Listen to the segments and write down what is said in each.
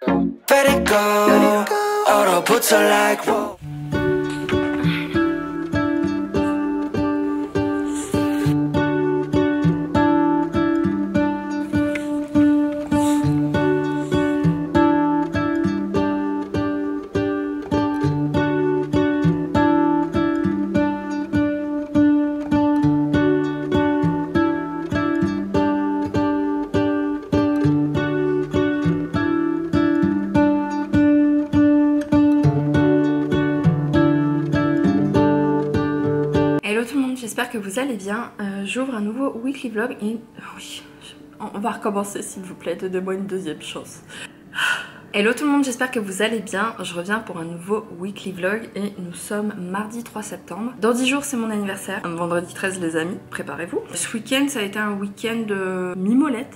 Let it go. Autoputs are like whoa. Hello tout le monde, j'espère que vous allez bien. J'ouvre un nouveau weekly vlog et oui, on va recommencer s'il vous plaît, donnez-moi une deuxième chance. Hello tout le monde, j'espère que vous allez bien. Je reviens pour un nouveau weekly vlog et nous sommes mardi 3 septembre. Dans 10 jours c'est mon anniversaire, vendredi 13 les amis, préparez-vous. Ce week-end ça a été un week-end mimolette.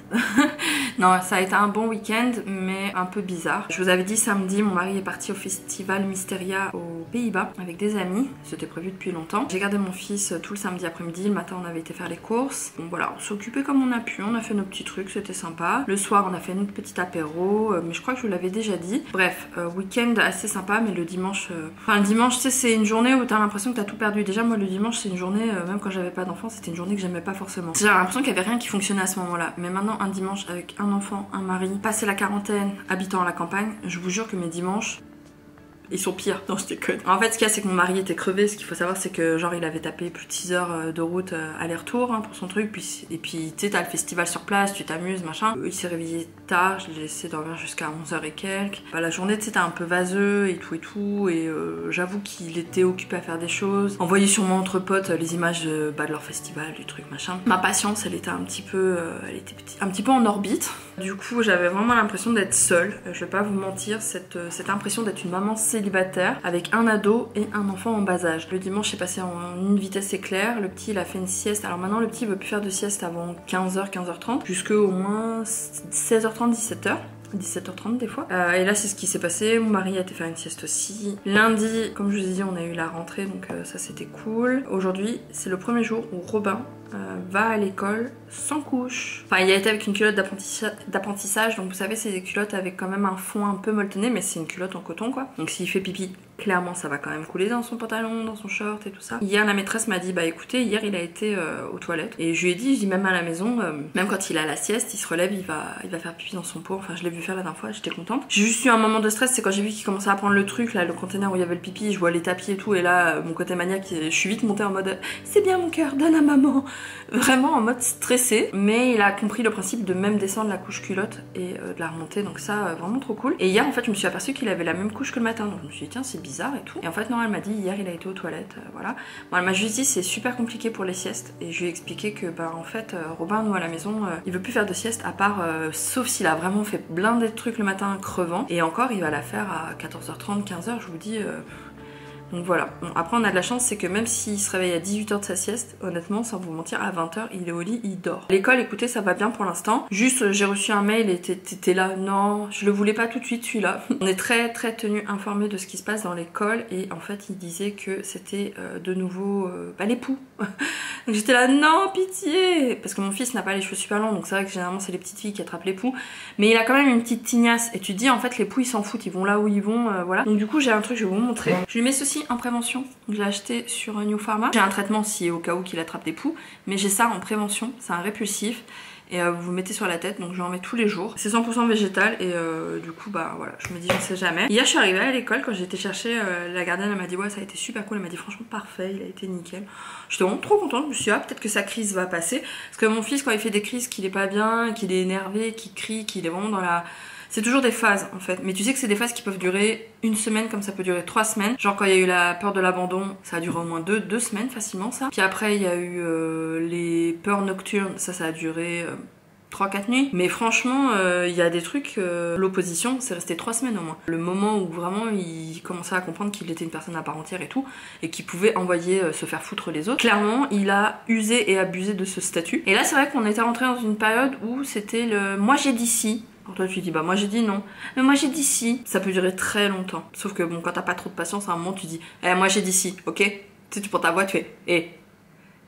Non, ça a été un bon week-end mais un peu bizarre. Je vous avais dit samedi, mon mari est parti au festival Mysteria aux Pays-Bas avec des amis. C'était prévu depuis longtemps. J'ai gardé mon fils tout le samedi après-midi. Le matin on avait été faire les courses. Bon voilà, on s'est occupé comme on a pu. On a fait nos petits trucs, c'était sympa. Le soir on a fait notre petit apéro. Mais je crois que je vous l'avais déjà dit. Bref, week-end assez sympa, mais le dimanche... Enfin le dimanche, tu sais, c'est une journée où t'as l'impression que t'as tout perdu. Déjà moi le dimanche c'est une journée, même quand j'avais pas d'enfant, c'était une journée que j'aimais pas forcément. J'ai l'impression qu'il y avait rien qui fonctionnait à ce moment-là. Mais maintenant un dimanche avec un enfant, un mari, passer la quarantaine, habitant à la campagne, je vous jure que mes dimanches... ils sont pires, non je déconne. En fait ce qu'il y a c'est que mon mari était crevé, ce qu'il faut savoir c'est que genre il avait tapé plus de 6 heures de route aller-retour pour son truc, et puis tu sais t'as le festival sur place, tu t'amuses machin. Il s'est réveillé tard, je l'ai laissé dormir jusqu'à 11h et quelques. Bah, la journée tu sais t'es un peu vaseux et tout et j'avoue qu'il était occupé à faire des choses. Envoyé sûrement entre potes les images de leur festival, du truc machin. Ma patience elle était un petit peu, un petit peu en orbite. Du coup j'avais vraiment l'impression d'être seule, je vais pas vous mentir, cette impression d'être une maman célibataire avec un ado et un enfant en bas âge. Le dimanche j'ai passé en une vitesse éclair, le petit il a fait une sieste, alors maintenant le petit il veut plus faire de sieste avant 15h, 15h30 jusqu'à au moins 16h30, 17h. 17h30 des fois. Et là c'est ce qui s'est passé, mon mari a été faire une sieste aussi. Lundi, comme je vous ai dit, on a eu la rentrée donc ça c'était cool. Aujourd'hui c'est le premier jour où Robin va à l'école sans couche. Enfin il a été avec une culotte d'apprentissage, donc vous savez c'est des culottes avec quand même un fond un peu molletonné, mais c'est une culotte en coton quoi. Donc s'il fait pipi, clairement ça va quand même couler dans son pantalon, dans son short et tout ça. Hier la maîtresse m'a dit bah écoutez hier il a été aux toilettes et je lui ai dit, je dis même à la maison, même quand il a la sieste il se relève, il va faire pipi dans son pot. Enfin je l'ai vu faire la dernière fois, j'étais contente. J'ai juste eu un moment de stress, c'est quand j'ai vu qu'il commençait à prendre le truc là, le container où il y avait le pipi, je vois les tapis et tout et là mon côté maniaque, je suis vite montée en mode c'est bien mon cœur, donne à maman. Vraiment en mode stressé, mais il a compris le principe de même descendre la couche culotte et de la remonter, donc ça vraiment trop cool. Et hier en fait je me suis aperçue qu'il avait la même couche que le matin, donc je me suis dit tiens c'est bizarre et tout. Et en fait non, elle m'a dit hier il a été aux toilettes, voilà. Bon elle m'a juste dit c'est super compliqué pour les siestes et je lui ai expliqué que bah en fait Robin nous à la maison il veut plus faire de sieste à part sauf s'il a vraiment fait blinder de trucs le matin crevant, et encore il va la faire à 14h30, 15h je vous dis. Donc voilà, bon, après on a de la chance, c'est que même s'il se réveille à 18h de sa sieste, honnêtement sans vous mentir à 20h il est au lit, il dort. L'école écoutez ça va bien pour l'instant, juste j'ai reçu un mail et t'étais là, non je le voulais pas tout de suite celui-là. On est très tenu informé de ce qui se passe dans l'école et en fait il disait que c'était de nouveau l'époux. Donc j'étais là non pitié, parce que mon fils n'a pas les cheveux super longs donc c'est vrai que généralement c'est les petites filles qui attrapent l'époux, mais il a quand même une petite tignasse et tu te dis en fait l'époux ils s'en foutent, ils vont là où ils vont, voilà. Donc du coup j'ai un truc, je vais vous montrer. Je lui mets ceci en prévention, je l'ai acheté sur New Pharma. J'ai un traitement si au cas où qu'il attrape des poux, mais j'ai ça en prévention, c'est un répulsif et vous vous mettez sur la tête, donc je en mets tous les jours. C'est 100% végétal et du coup bah voilà, je me dis je ne sais jamais. Hier je suis arrivée à l'école, quand j'ai été chercher la gardienne, elle m'a dit ouais ça a été super cool, elle m'a dit franchement parfait, il a été nickel. J'étais vraiment trop contente, je me suis dit ah peut-être que sa crise va passer, parce que mon fils quand il fait des crises, qu'il est pas bien, qu'il est énervé, qu'il crie, qu'il est vraiment dans la... C'est toujours des phases en fait, mais tu sais que c'est des phases qui peuvent durer une semaine comme ça peut durer 3 semaines. Genre quand il y a eu la peur de l'abandon, ça a duré au moins 2 semaines facilement ça. Puis après il y a eu les peurs nocturnes, ça a duré 3-4 nuits. Mais franchement il y a des trucs, l'opposition c'est resté 3 semaines au moins. Le moment où vraiment il commençait à comprendre qu'il était une personne à part entière et tout, et qu'il pouvait envoyer se faire foutre les autres. Clairement il a usé et abusé de ce statut. Et là c'est vrai qu'on était rentré dans une période où c'était le moi j'ai dit si. Alors toi tu dis bah moi j'ai dit non, mais moi j'ai dit si. Ça peut durer très longtemps. Sauf que bon quand t'as pas trop de patience à un moment tu dis moi j'ai dit si, ok. Tu sais tu prends ta voix tu fais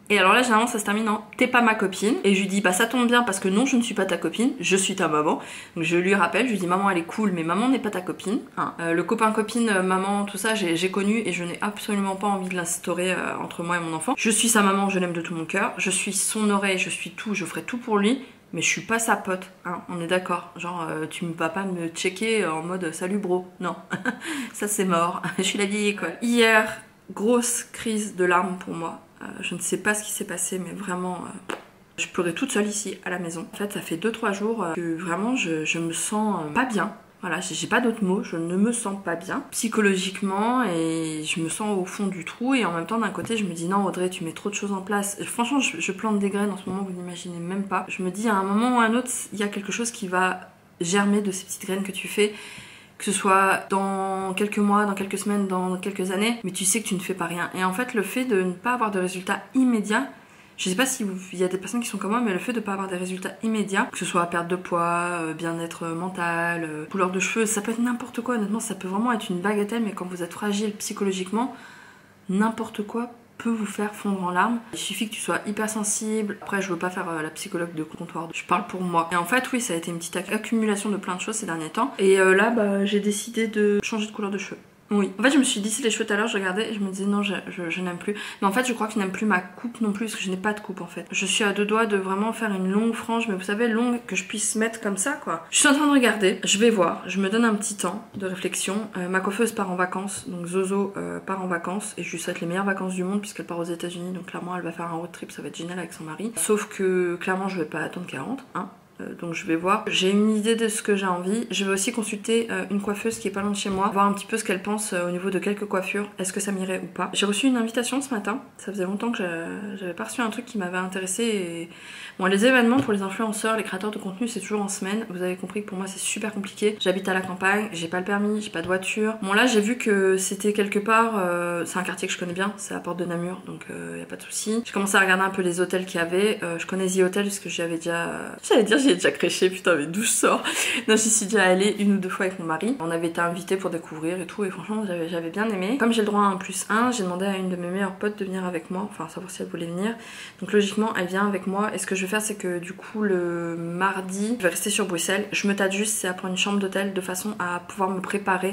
Et alors là généralement ça se termine en t'es pas ma copine, et je lui dis bah ça tombe bien parce que non je ne suis pas ta copine, je suis ta maman. Donc je lui rappelle, je lui dis maman elle est cool mais maman n'est pas ta copine, hein. Le copain copine maman tout ça j'ai connu et je n'ai absolument pas envie de l'instaurer entre moi et mon enfant. Je suis sa maman, je l'aime de tout mon cœur, je suis son oreille, je suis tout, je ferai tout pour lui. Mais je suis pas sa pote, hein, on est d'accord. Genre, tu ne vas pas me checker en mode salut bro. Non, ça c'est mort. Je suis la vieille école. Hier, grosse crise de larmes pour moi. Je ne sais pas ce qui s'est passé, mais vraiment, je pleurais toute seule ici à la maison. En fait, ça fait 2-3 jours que vraiment je me sens pas bien. Voilà, j'ai pas d'autres mots, je ne me sens pas bien psychologiquement et je me sens au fond du trou et en même temps d'un côté je me dis non Audrey tu mets trop de choses en place. Et franchement je plante des graines en ce moment, vous n'imaginez même pas. Je me dis à un moment ou à un autre il y a quelque chose qui va germer de ces petites graines que tu fais, que ce soit dans quelques mois, dans quelques semaines, dans quelques années, mais tu sais que tu ne fais pas rien. Et en fait le fait de ne pas avoir de résultats immédiats, je sais pas si il y a des personnes qui sont comme moi, mais le fait de pas avoir des résultats immédiats, que ce soit perte de poids, bien-être mental, couleur de cheveux, ça peut être n'importe quoi, honnêtement, ça peut vraiment être une bagatelle, mais quand vous êtes fragile psychologiquement, n'importe quoi peut vous faire fondre en larmes. Il suffit que tu sois hypersensible. Après, je veux pas faire la psychologue de comptoir, je parle pour moi. Et en fait, oui, ça a été une petite accumulation de plein de choses ces derniers temps. Et là, bah, j'ai décidé de changer de couleur de cheveux. Oui. En fait, je me suis lissé les cheveux tout à l'heure, je regardais et je me disais non, je n'aime plus. Mais en fait, je crois que je n'aime plus ma coupe non plus parce que je n'ai pas de coupe en fait. Je suis à 2 doigts de vraiment faire une longue frange, mais vous savez, longue que je puisse mettre comme ça quoi. Je suis en train de regarder, je vais voir, je me donne un petit temps de réflexion. Ma coiffeuse part en vacances, donc Zozo part en vacances et je lui souhaite les meilleures vacances du monde puisqu'elle part aux États-Unis, donc clairement elle va faire un road trip, ça va être génial avec son mari. Sauf que clairement, je vais pas attendre 40, hein. Donc je vais voir, j'ai une idée de ce que j'ai envie. Je vais aussi consulter une coiffeuse qui est pas loin de chez moi, voir un petit peu ce qu'elle pense au niveau de quelques coiffures, est-ce que ça m'irait ou pas. J'ai reçu une invitation ce matin, ça faisait longtemps que j'avais pas reçu un truc qui m'avait intéressée et... Bon, les événements pour les influenceurs, les créateurs de contenu, c'est toujours en semaine. Vous avez compris que pour moi c'est super compliqué. J'habite à la campagne, j'ai pas le permis, j'ai pas de voiture. Bon là j'ai vu que c'était quelque part, c'est un quartier que je connais bien, c'est à Porte de Namur, donc y a pas de souci. J'ai commencé à regarder un peu les hôtels qu'il y avait. Je connais The Hotel parce que j'avais déjà... J'allais dire j'y ai déjà créché, putain mais d'où je sors. Non, j'y suis déjà allée 1 ou 2 fois avec mon mari. On avait été invités pour découvrir et tout et franchement j'avais bien aimé. Comme j'ai le droit à un +1, j'ai demandé à une de mes meilleures potes de venir avec moi, enfin savoir si elle voulait venir. Donc logiquement elle vient avec moi et ce que je vais faire c'est que du coup le mardi je vais rester sur Bruxelles. Je me tâte juste, c'est à prendre une chambre d'hôtel de façon à pouvoir me préparer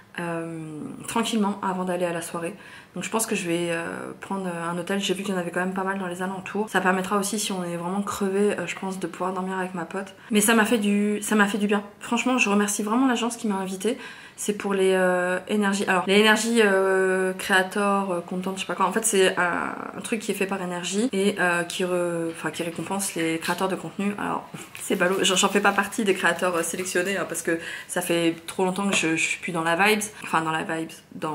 tranquillement avant d'aller à la soirée. Donc je pense que je vais prendre un hôtel, j'ai vu qu'il y en avait quand même pas mal dans les alentours. Ça permettra aussi si on est vraiment crevé, je pense, de pouvoir dormir avec ma pote. Mais ça m'a fait du bien. Franchement, je remercie vraiment l'agence qui m'a invitée. C'est pour les énergies. Alors les énergies créateurs, content, je sais pas quoi. En fait c'est un truc qui est fait par énergie et qui récompense les créateurs de contenu. Alors c'est ballot, j'en fais pas partie des créateurs sélectionnés hein, parce que ça fait trop longtemps que je suis plus dans la vibes. Enfin dans la vibes,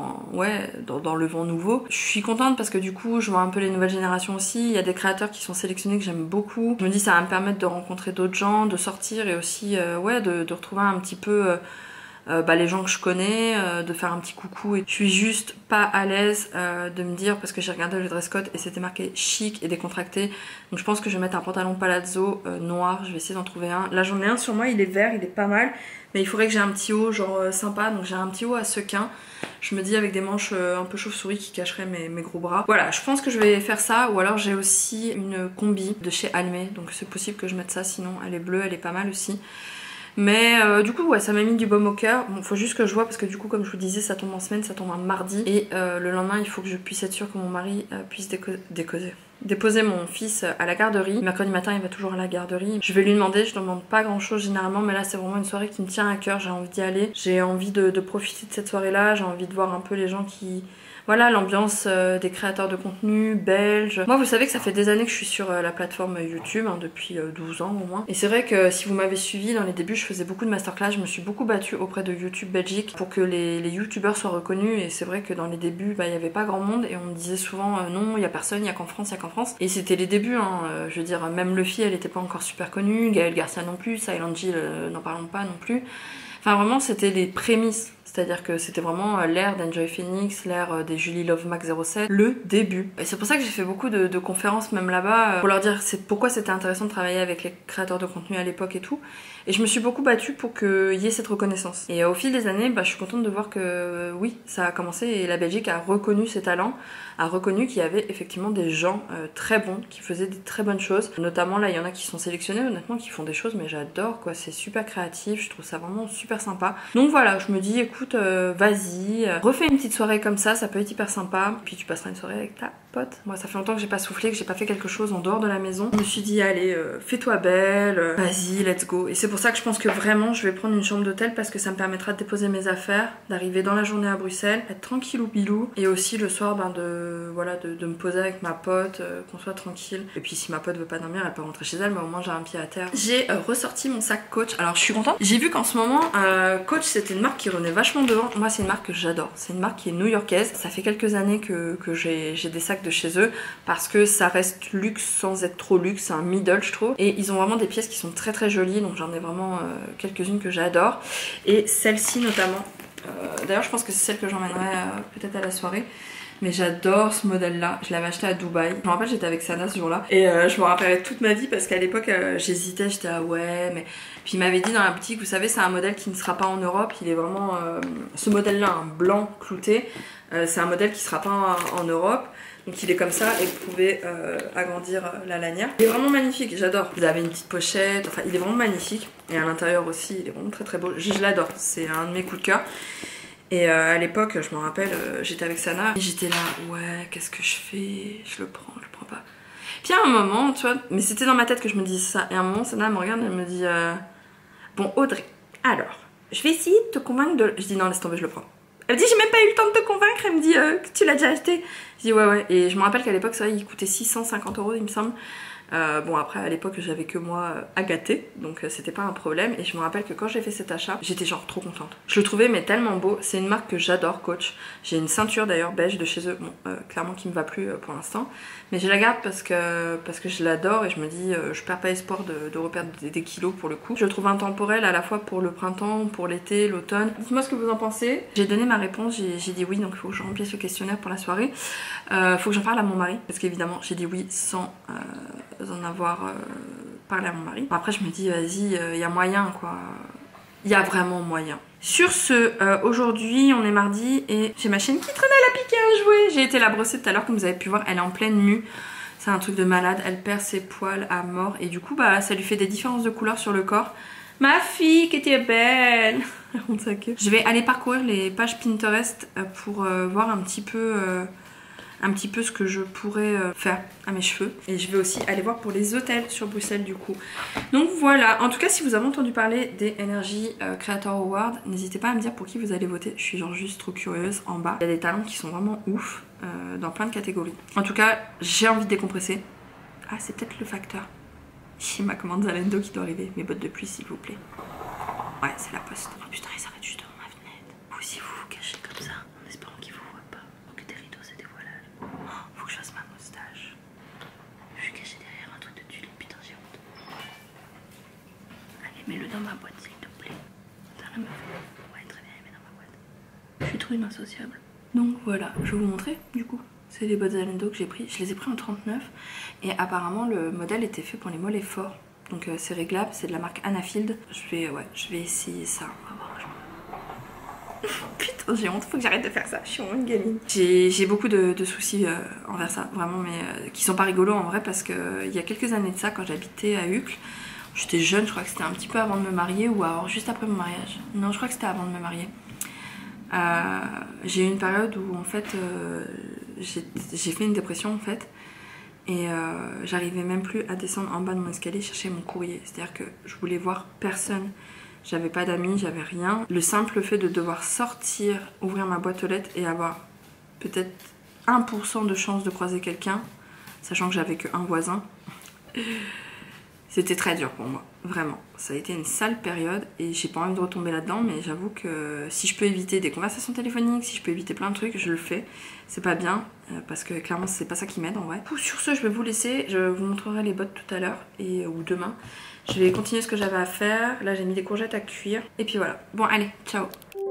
dans le vent nouveau. Je suis contente parce que du coup je vois un peu les nouvelles générations aussi. Il y a des créateurs qui sont sélectionnés que j'aime beaucoup. Je me dis ça va me permettre de rencontrer d'autres gens, de sortir et aussi de retrouver un petit peu les gens que je connais, de faire un petit coucou. Et je suis juste pas à l'aise de me dire, parce que j'ai regardé le dress code et c'était marqué chic et décontracté, donc je pense que je vais mettre un pantalon palazzo noir, je vais essayer d'en trouver un. Là j'en ai un sur moi, il est vert, il est pas mal, mais il faudrait que j'ai un petit haut genre sympa, donc j'ai un petit haut à sequin, je me dis avec des manches un peu chauve-souris qui cacheraient mes gros bras. Voilà, je pense que je vais faire ça, ou alors j'ai aussi une combi de chez Almé, donc c'est possible que je mette ça, sinon elle est bleue, elle est pas mal aussi. Mais du coup ouais, ça m'a mis du baume au cœur. Bon, faut juste que je vois parce que du coup comme je vous disais ça tombe en semaine, ça tombe un mardi et le lendemain il faut que je puisse être sûre que mon mari puisse déposer mon fils à la garderie. Mercredi matin il va toujours à la garderie. Je vais lui demander, je demande pas grand chose généralement, mais là c'est vraiment une soirée qui me tient à cœur, j'ai envie d'y aller. J'ai envie de profiter de cette soirée là, j'ai envie de voir un peu les gens qui... Voilà, l'ambiance des créateurs de contenu belges. Moi, vous savez que ça fait des années que je suis sur la plateforme YouTube, hein, depuis 12 ans au moins. Et c'est vrai que si vous m'avez suivi dans les débuts, je faisais beaucoup de masterclass. Je me suis beaucoup battue auprès de YouTube Belgique pour que les youtubeurs soient reconnus. Et c'est vrai que dans les débuts, il n'y avait pas grand monde. Et on me disait souvent, non, il n'y a personne, il n'y a qu'en France, il n'y a qu'en France. Et c'était les débuts, hein. Je veux dire, même Luffy, elle n'était pas encore super connue. Gaël Garcia non plus. Silent Jill, n'en parlons pas non plus. Enfin vraiment c'était les prémices. C'est-à-dire que c'était vraiment l'ère d'Enjoy Phoenix, l'ère des Julie Love Mac 07, le début. Et c'est pour ça que j'ai fait beaucoup de conférences même là-bas, pour leur dire pourquoi c'était intéressant de travailler avec les créateurs de contenu à l'époque et tout. Et je me suis beaucoup battue pour qu'il y ait cette reconnaissance. Et au fil des années, je suis contente de voir que oui, ça a commencé et la Belgique a reconnu ses talents, a reconnu qu'il y avait effectivement des gens très bons, qui faisaient des très bonnes choses. Notamment là, il y en a qui sont sélectionnés honnêtement, qui font des choses, mais j'adore quoi, c'est super créatif, je trouve ça vraiment super sympa. Donc voilà, je me dis écoute, vas-y, refais une petite soirée comme ça peut être hyper sympa. Puis tu passeras une soirée avec ta pote. Moi ça fait longtemps que j'ai pas soufflé, que j'ai pas fait quelque chose en dehors de la maison. Je me suis dit allez, fais-toi belle, vas-y, let's go. Et c'est pour ça que je pense que vraiment je vais prendre une chambre d'hôtel parce que ça me permettra de déposer mes affaires, d'arriver dans la journée à Bruxelles, être tranquillou bilou. Et aussi le soir de me poser avec ma pote, qu'on soit tranquille. Et puis si ma pote veut pas dormir, elle peut rentrer chez elle, mais au moins j'ai un pied à terre. J'ai ressorti mon sac Coach. Alors je suis contente. J'ai vu qu'en ce moment Coach c'était une marque qui revenait vachement devant. Moi c'est une marque que j'adore. C'est une marque qui est new-yorkaise. Ça fait quelques années que j'ai des sacs de chez eux parce que ça reste luxe sans être trop luxe. C'est un middle je trouve. Et ils ont vraiment des pièces qui sont très très jolies. Donc j'en ai vraiment quelques-unes que j'adore. Et celle-ci notamment. D'ailleurs je pense que c'est celle que j'emmènerai peut-être à la soirée. Mais j'adore ce modèle là, je l'avais acheté à Dubaï. Je me rappelle j'étais avec Sana ce jour là et je me rappellerai toute ma vie parce qu'à l'époque j'hésitais, j'étais ah ouais mais... Puis il m'avait dit dans la boutique, vous savez c'est un modèle qui ne sera pas en Europe, il est vraiment... Ce modèle là, un blanc clouté, c'est un modèle qui ne sera pas en Europe. Donc il est comme ça et vous pouvez agrandir la lanière. Il est vraiment magnifique, j'adore. Vous avez une petite pochette, enfin il est vraiment magnifique. Et à l'intérieur aussi, il est vraiment très très beau. Je l'adore, c'est un de mes coups de cœur. Et à l'époque, je me rappelle, j'étais avec Sana et j'étais là, ouais, qu'est-ce que je fais? Je le prends pas. Puis à un moment, tu vois, mais c'était dans ma tête que je me disais ça. Et à un moment, Sana me regarde et elle me dit, bon Audrey, alors, je vais essayer de te convaincre de... Je dis non, laisse tomber, je le prends. Elle me dit, j'ai même pas eu le temps de te convaincre. Elle me dit, que tu l'as déjà acheté. Je dis, ouais. Et je me rappelle qu'à l'époque, ça, il coûtait 650 €, il me semble. Bon après à l'époque j'avais que moi à gâter donc c'était pas un problème et je me rappelle que quand j'ai fait cet achat j'étais genre trop contente. Je le trouvais mais tellement beau, c'est une marque que j'adore Coach. J'ai une ceinture d'ailleurs beige de chez eux, bon clairement qui me va plus pour l'instant mais je la garde parce que je l'adore et je me dis je perds pas espoir de reperdre des kilos pour le coup. Je le trouve intemporel à la fois pour le printemps, pour l'été, l'automne. Dites-moi ce que vous en pensez. J'ai donné ma réponse, j'ai dit oui donc il faut que je remplisse le questionnaire pour la soirée. Faut que j'en parle à mon mari parce qu'évidemment j'ai dit oui sans en avoir parlé à mon mari. Après je me dis vas-y, il y a moyen quoi. Il y a vraiment moyen. Sur ce, aujourd'hui on est mardi et j'ai ma chienne qui traîne, elle a piqué un jouet. J'ai été la brosser tout à l'heure comme vous avez pu voir, elle est en pleine mue. C'est un truc de malade, elle perd ses poils à mort et du coup bah ça lui fait des différences de couleurs sur le corps. Ma fille qui était belle. Je vais aller parcourir les pages Pinterest pour voir un petit peu ce que je pourrais faire à mes cheveux. Et je vais aussi aller voir pour les hôtels sur Bruxelles du coup. Donc voilà, en tout cas si vous avez entendu parler des Energy Creator Awards, n'hésitez pas à me dire pour qui vous allez voter. Je suis genre juste trop curieuse en bas. Il y a des talents qui sont vraiment ouf dans plein de catégories. En tout cas, j'ai envie de décompresser. Ah, c'est peut-être le facteur. J'ai ma commande Zalando qui doit arriver. Mes bottes de pluie s'il vous plaît. Ouais, c'est la poste. Oh putain, il s'arrête juste devant ma fenêtre. Vous aussi vous vous cachez comme ça en espérant qu'il vous voit pas. Faut que des rideaux c'est dévoilage. Faut que je fasse ma moustache. Je suis cachée derrière un truc de tulipe, putain j'ai honte. Allez, mets-le dans ma boîte s'il te plaît. T'as la meuf. Ouais, très bien, mets dans ma boîte. Je suis trop inassociable. Donc voilà, je vais vous montrer du coup. C'est les bottes Zalando que j'ai pris. Je les ai pris en 39 et apparemment le modèle était fait pour les mollets forts. Donc c'est réglable, c'est de la marque Anafield. Je vais essayer ça. On va voir. Putain, j'ai honte, faut que j'arrête de faire ça. Je suis vraiment une gamine. J'ai beaucoup de soucis envers ça, vraiment, mais qui sont pas rigolos en vrai parce que il y a quelques années de ça, quand j'habitais à Uccle, j'étais jeune, je crois que c'était un petit peu avant de me marier ou alors juste après mon mariage. Non, je crois que c'était avant de me marier. J'ai eu une période où en fait j'ai fait une dépression en fait et j'arrivais même plus à descendre en bas de mon escalier chercher mon courrier, c'est à dire que je voulais voir personne, j'avais pas d'amis, j'avais rien. Le simple fait de devoir sortir, ouvrir ma boîte aux lettres et avoir peut-être 1% de chance de croiser quelqu'un, sachant que j'avais qu'un voisin, c'était très dur pour moi, vraiment. Ça a été une sale période et j'ai pas envie de retomber là-dedans, mais j'avoue que si je peux éviter des conversations téléphoniques, si je peux éviter plein de trucs, je le fais. C'est pas bien, parce que clairement c'est pas ça qui m'aide en vrai. Sur ce, je vais vous laisser, je vous montrerai les bottes tout à l'heure ou demain. Je vais continuer ce que j'avais à faire. Là j'ai mis des courgettes à cuire. Et puis voilà. Bon allez, ciao.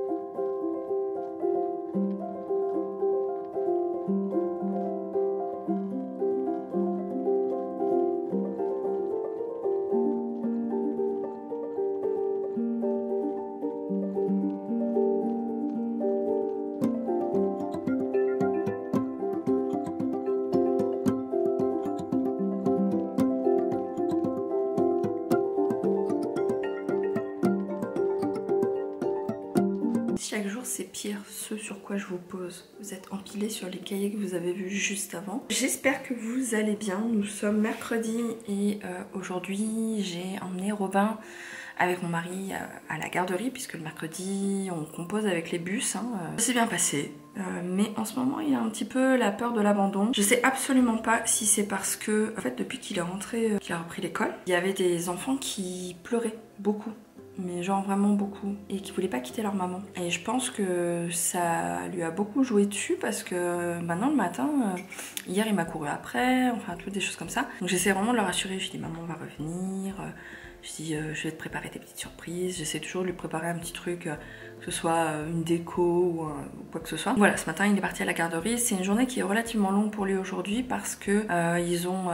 Chaque jour c'est pire, ce sur quoi je vous pose. Vous êtes empilés sur les cahiers que vous avez vus juste avant. J'espère que vous allez bien. Nous sommes mercredi et aujourd'hui j'ai emmené Robin avec mon mari à la garderie puisque le mercredi on compose avec les bus. Hein. Ça s'est bien passé. Mais en ce moment il a un petit peu la peur de l'abandon. Je sais absolument pas si c'est parce que en fait depuis qu'il est rentré, qu'il a repris l'école, il y avait des enfants qui pleuraient beaucoup. Mais genre vraiment beaucoup, et qui voulaient pas quitter leur maman. Et je pense que ça lui a beaucoup joué dessus parce que maintenant le matin, hier il m'a couru après, enfin toutes des choses comme ça. Donc j'essaie vraiment de le rassurer, je dis maman va revenir, je dis je vais te préparer des petites surprises, j'essaie toujours de lui préparer un petit truc, que ce soit une déco ou quoi que ce soit. Voilà, ce matin il est parti à la garderie, c'est une journée qui est relativement longue pour lui aujourd'hui parce que ils ont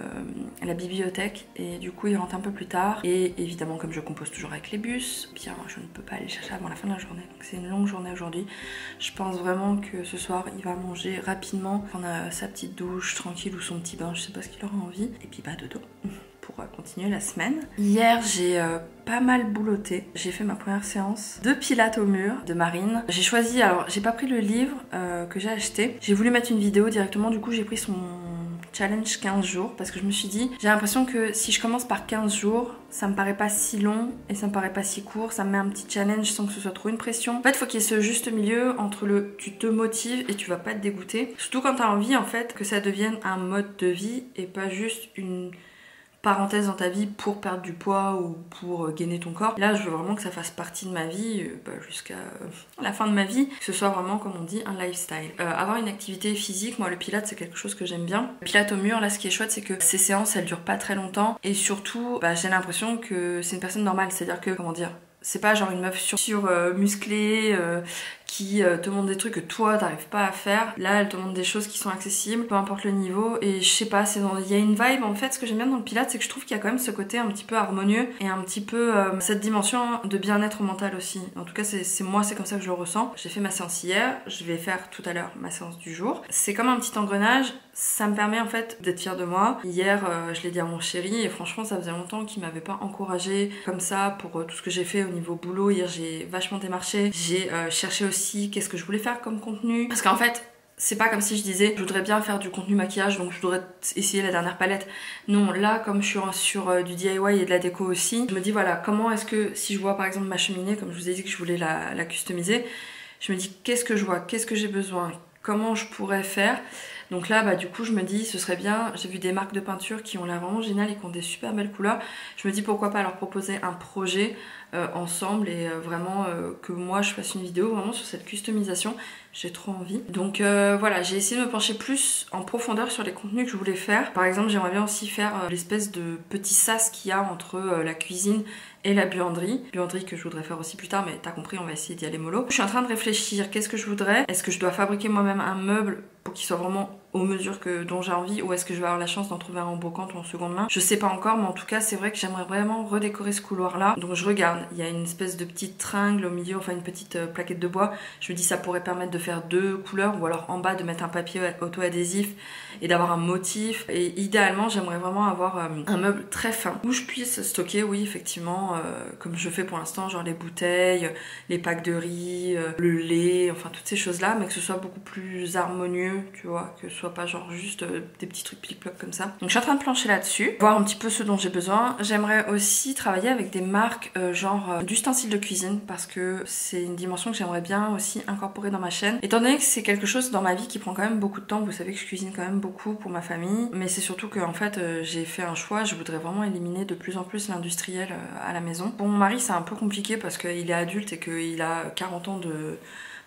la bibliothèque et du coup il rentre un peu plus tard. Et évidemment comme je compose toujours avec les bus, bien je ne peux pas aller chercher avant la fin de la journée. Donc c'est une longue journée aujourd'hui. Je pense vraiment que ce soir il va manger rapidement, prendre sa petite douche tranquille ou son petit bain, je sais pas ce qu'il aura envie. Et puis bah dodo. Pour continuer la semaine. Hier j'ai pas mal boulotté. J'ai fait ma première séance de pilates au mur de Marine. J'ai choisi, alors j'ai pas pris le livre que j'ai acheté. J'ai voulu mettre une vidéo directement, du coup j'ai pris son challenge 15 jours parce que je me suis dit, j'ai l'impression que si je commence par 15 jours, ça me paraît pas si long et ça me paraît pas si court, ça me met un petit challenge sans que ce soit trop une pression. En fait, il faut qu'il y ait ce juste milieu entre le tu te motives et tu vas pas te dégoûter. Surtout quand t'as envie en fait que ça devienne un mode de vie et pas juste une parenthèse dans ta vie pour perdre du poids ou pour gainer ton corps. Là je veux vraiment que ça fasse partie de ma vie jusqu'à la fin de ma vie, que ce soit vraiment comme on dit un lifestyle. Avoir une activité physique, moi le pilates c'est quelque chose que j'aime bien. Le pilates au mur, là ce qui est chouette c'est que ces séances elles durent pas très longtemps et surtout j'ai l'impression que c'est une personne normale, c'est à dire que comment dire, c'est pas genre une meuf musclée qui te montre des trucs que toi t'arrives pas à faire. Là elle te montre des choses qui sont accessibles, peu importe le niveau. Et je sais pas, il y a une vibe en fait. Ce que j'aime bien dans le pilates c'est que je trouve qu'il y a quand même ce côté un petit peu harmonieux et un petit peu cette dimension de bien-être mental aussi. En tout cas c'est moi, c'est comme ça que je le ressens. J'ai fait ma séance hier, je vais faire tout à l'heure ma séance du jour. C'est comme un petit engrenage, ça me permet en fait d'être fière de moi. Hier je l'ai dit à mon chéri et franchement ça faisait longtemps qu'il m'avait pas encouragée comme ça pour tout ce que j'ai fait au niveau boulot. Hier j'ai vachement démarché, j'ai cherché aussi qu'est-ce que je voulais faire comme contenu, parce qu'en fait c'est pas comme si je disais je voudrais bien faire du contenu maquillage donc je voudrais essayer la dernière palette. Non, là comme je suis sur du DIY et de la déco aussi, je me dis voilà comment est-ce que si je vois par exemple ma cheminée comme je vous ai dit que je voulais la customiser, je me dis qu'est-ce que je vois, qu'est-ce que j'ai besoin, comment je pourrais faire. Donc là du coup je me dis ce serait bien, j'ai vu des marques de peinture qui ont l'air vraiment géniales et qui ont des super belles couleurs. Je me dis pourquoi pas leur proposer un projet ensemble et vraiment que moi je fasse une vidéo vraiment sur cette customisation. J'ai trop envie. Donc voilà, j'ai essayé de me pencher plus en profondeur sur les contenus que je voulais faire. Par exemple j'aimerais bien aussi faire l'espèce de petit sas qu'il y a entre la cuisine et la buanderie. Buanderie que je voudrais faire aussi plus tard, mais t'as compris, on va essayer d'y aller mollo. Je suis en train de réfléchir, qu'est-ce que je voudrais? Est-ce que je dois fabriquer moi-même un meuble pour qu'il soit vraiment aux mesures dont j'ai envie, ou est-ce que je vais avoir la chance d'en trouver un en brocante ou en seconde main? Je sais pas encore, mais en tout cas c'est vrai que j'aimerais vraiment redécorer ce couloir là. Donc je regarde, il y a une espèce de petite tringle au milieu, enfin une petite plaquette de bois. Je me dis ça pourrait permettre de faire 2 couleurs, ou alors en bas de mettre un papier auto-adhésif et d'avoir un motif. Et idéalement j'aimerais vraiment avoir un meuble très fin où je puisse stocker, oui effectivement, comme je fais pour l'instant, genre les bouteilles, les packs de riz, le lait, enfin toutes ces choses là, mais que ce soit beaucoup plus harmonieux, tu vois, que ce soit pas genre juste des petits trucs plic-ploc comme ça. Donc je suis en train de plancher là-dessus, voir un petit peu ce dont j'ai besoin. J'aimerais aussi travailler avec des marques genre d'ustensiles de cuisine, parce que c'est une dimension que j'aimerais bien aussi incorporer dans ma chaîne. Étant donné que c'est quelque chose dans ma vie qui prend quand même beaucoup de temps, vous savez que je cuisine quand même beaucoup pour ma famille, mais c'est surtout que en fait j'ai fait un choix, je voudrais vraiment éliminer de plus en plus l'industriel à la maison. Pour mon mari c'est un peu compliqué parce qu'il est adulte et qu'il a 40 ans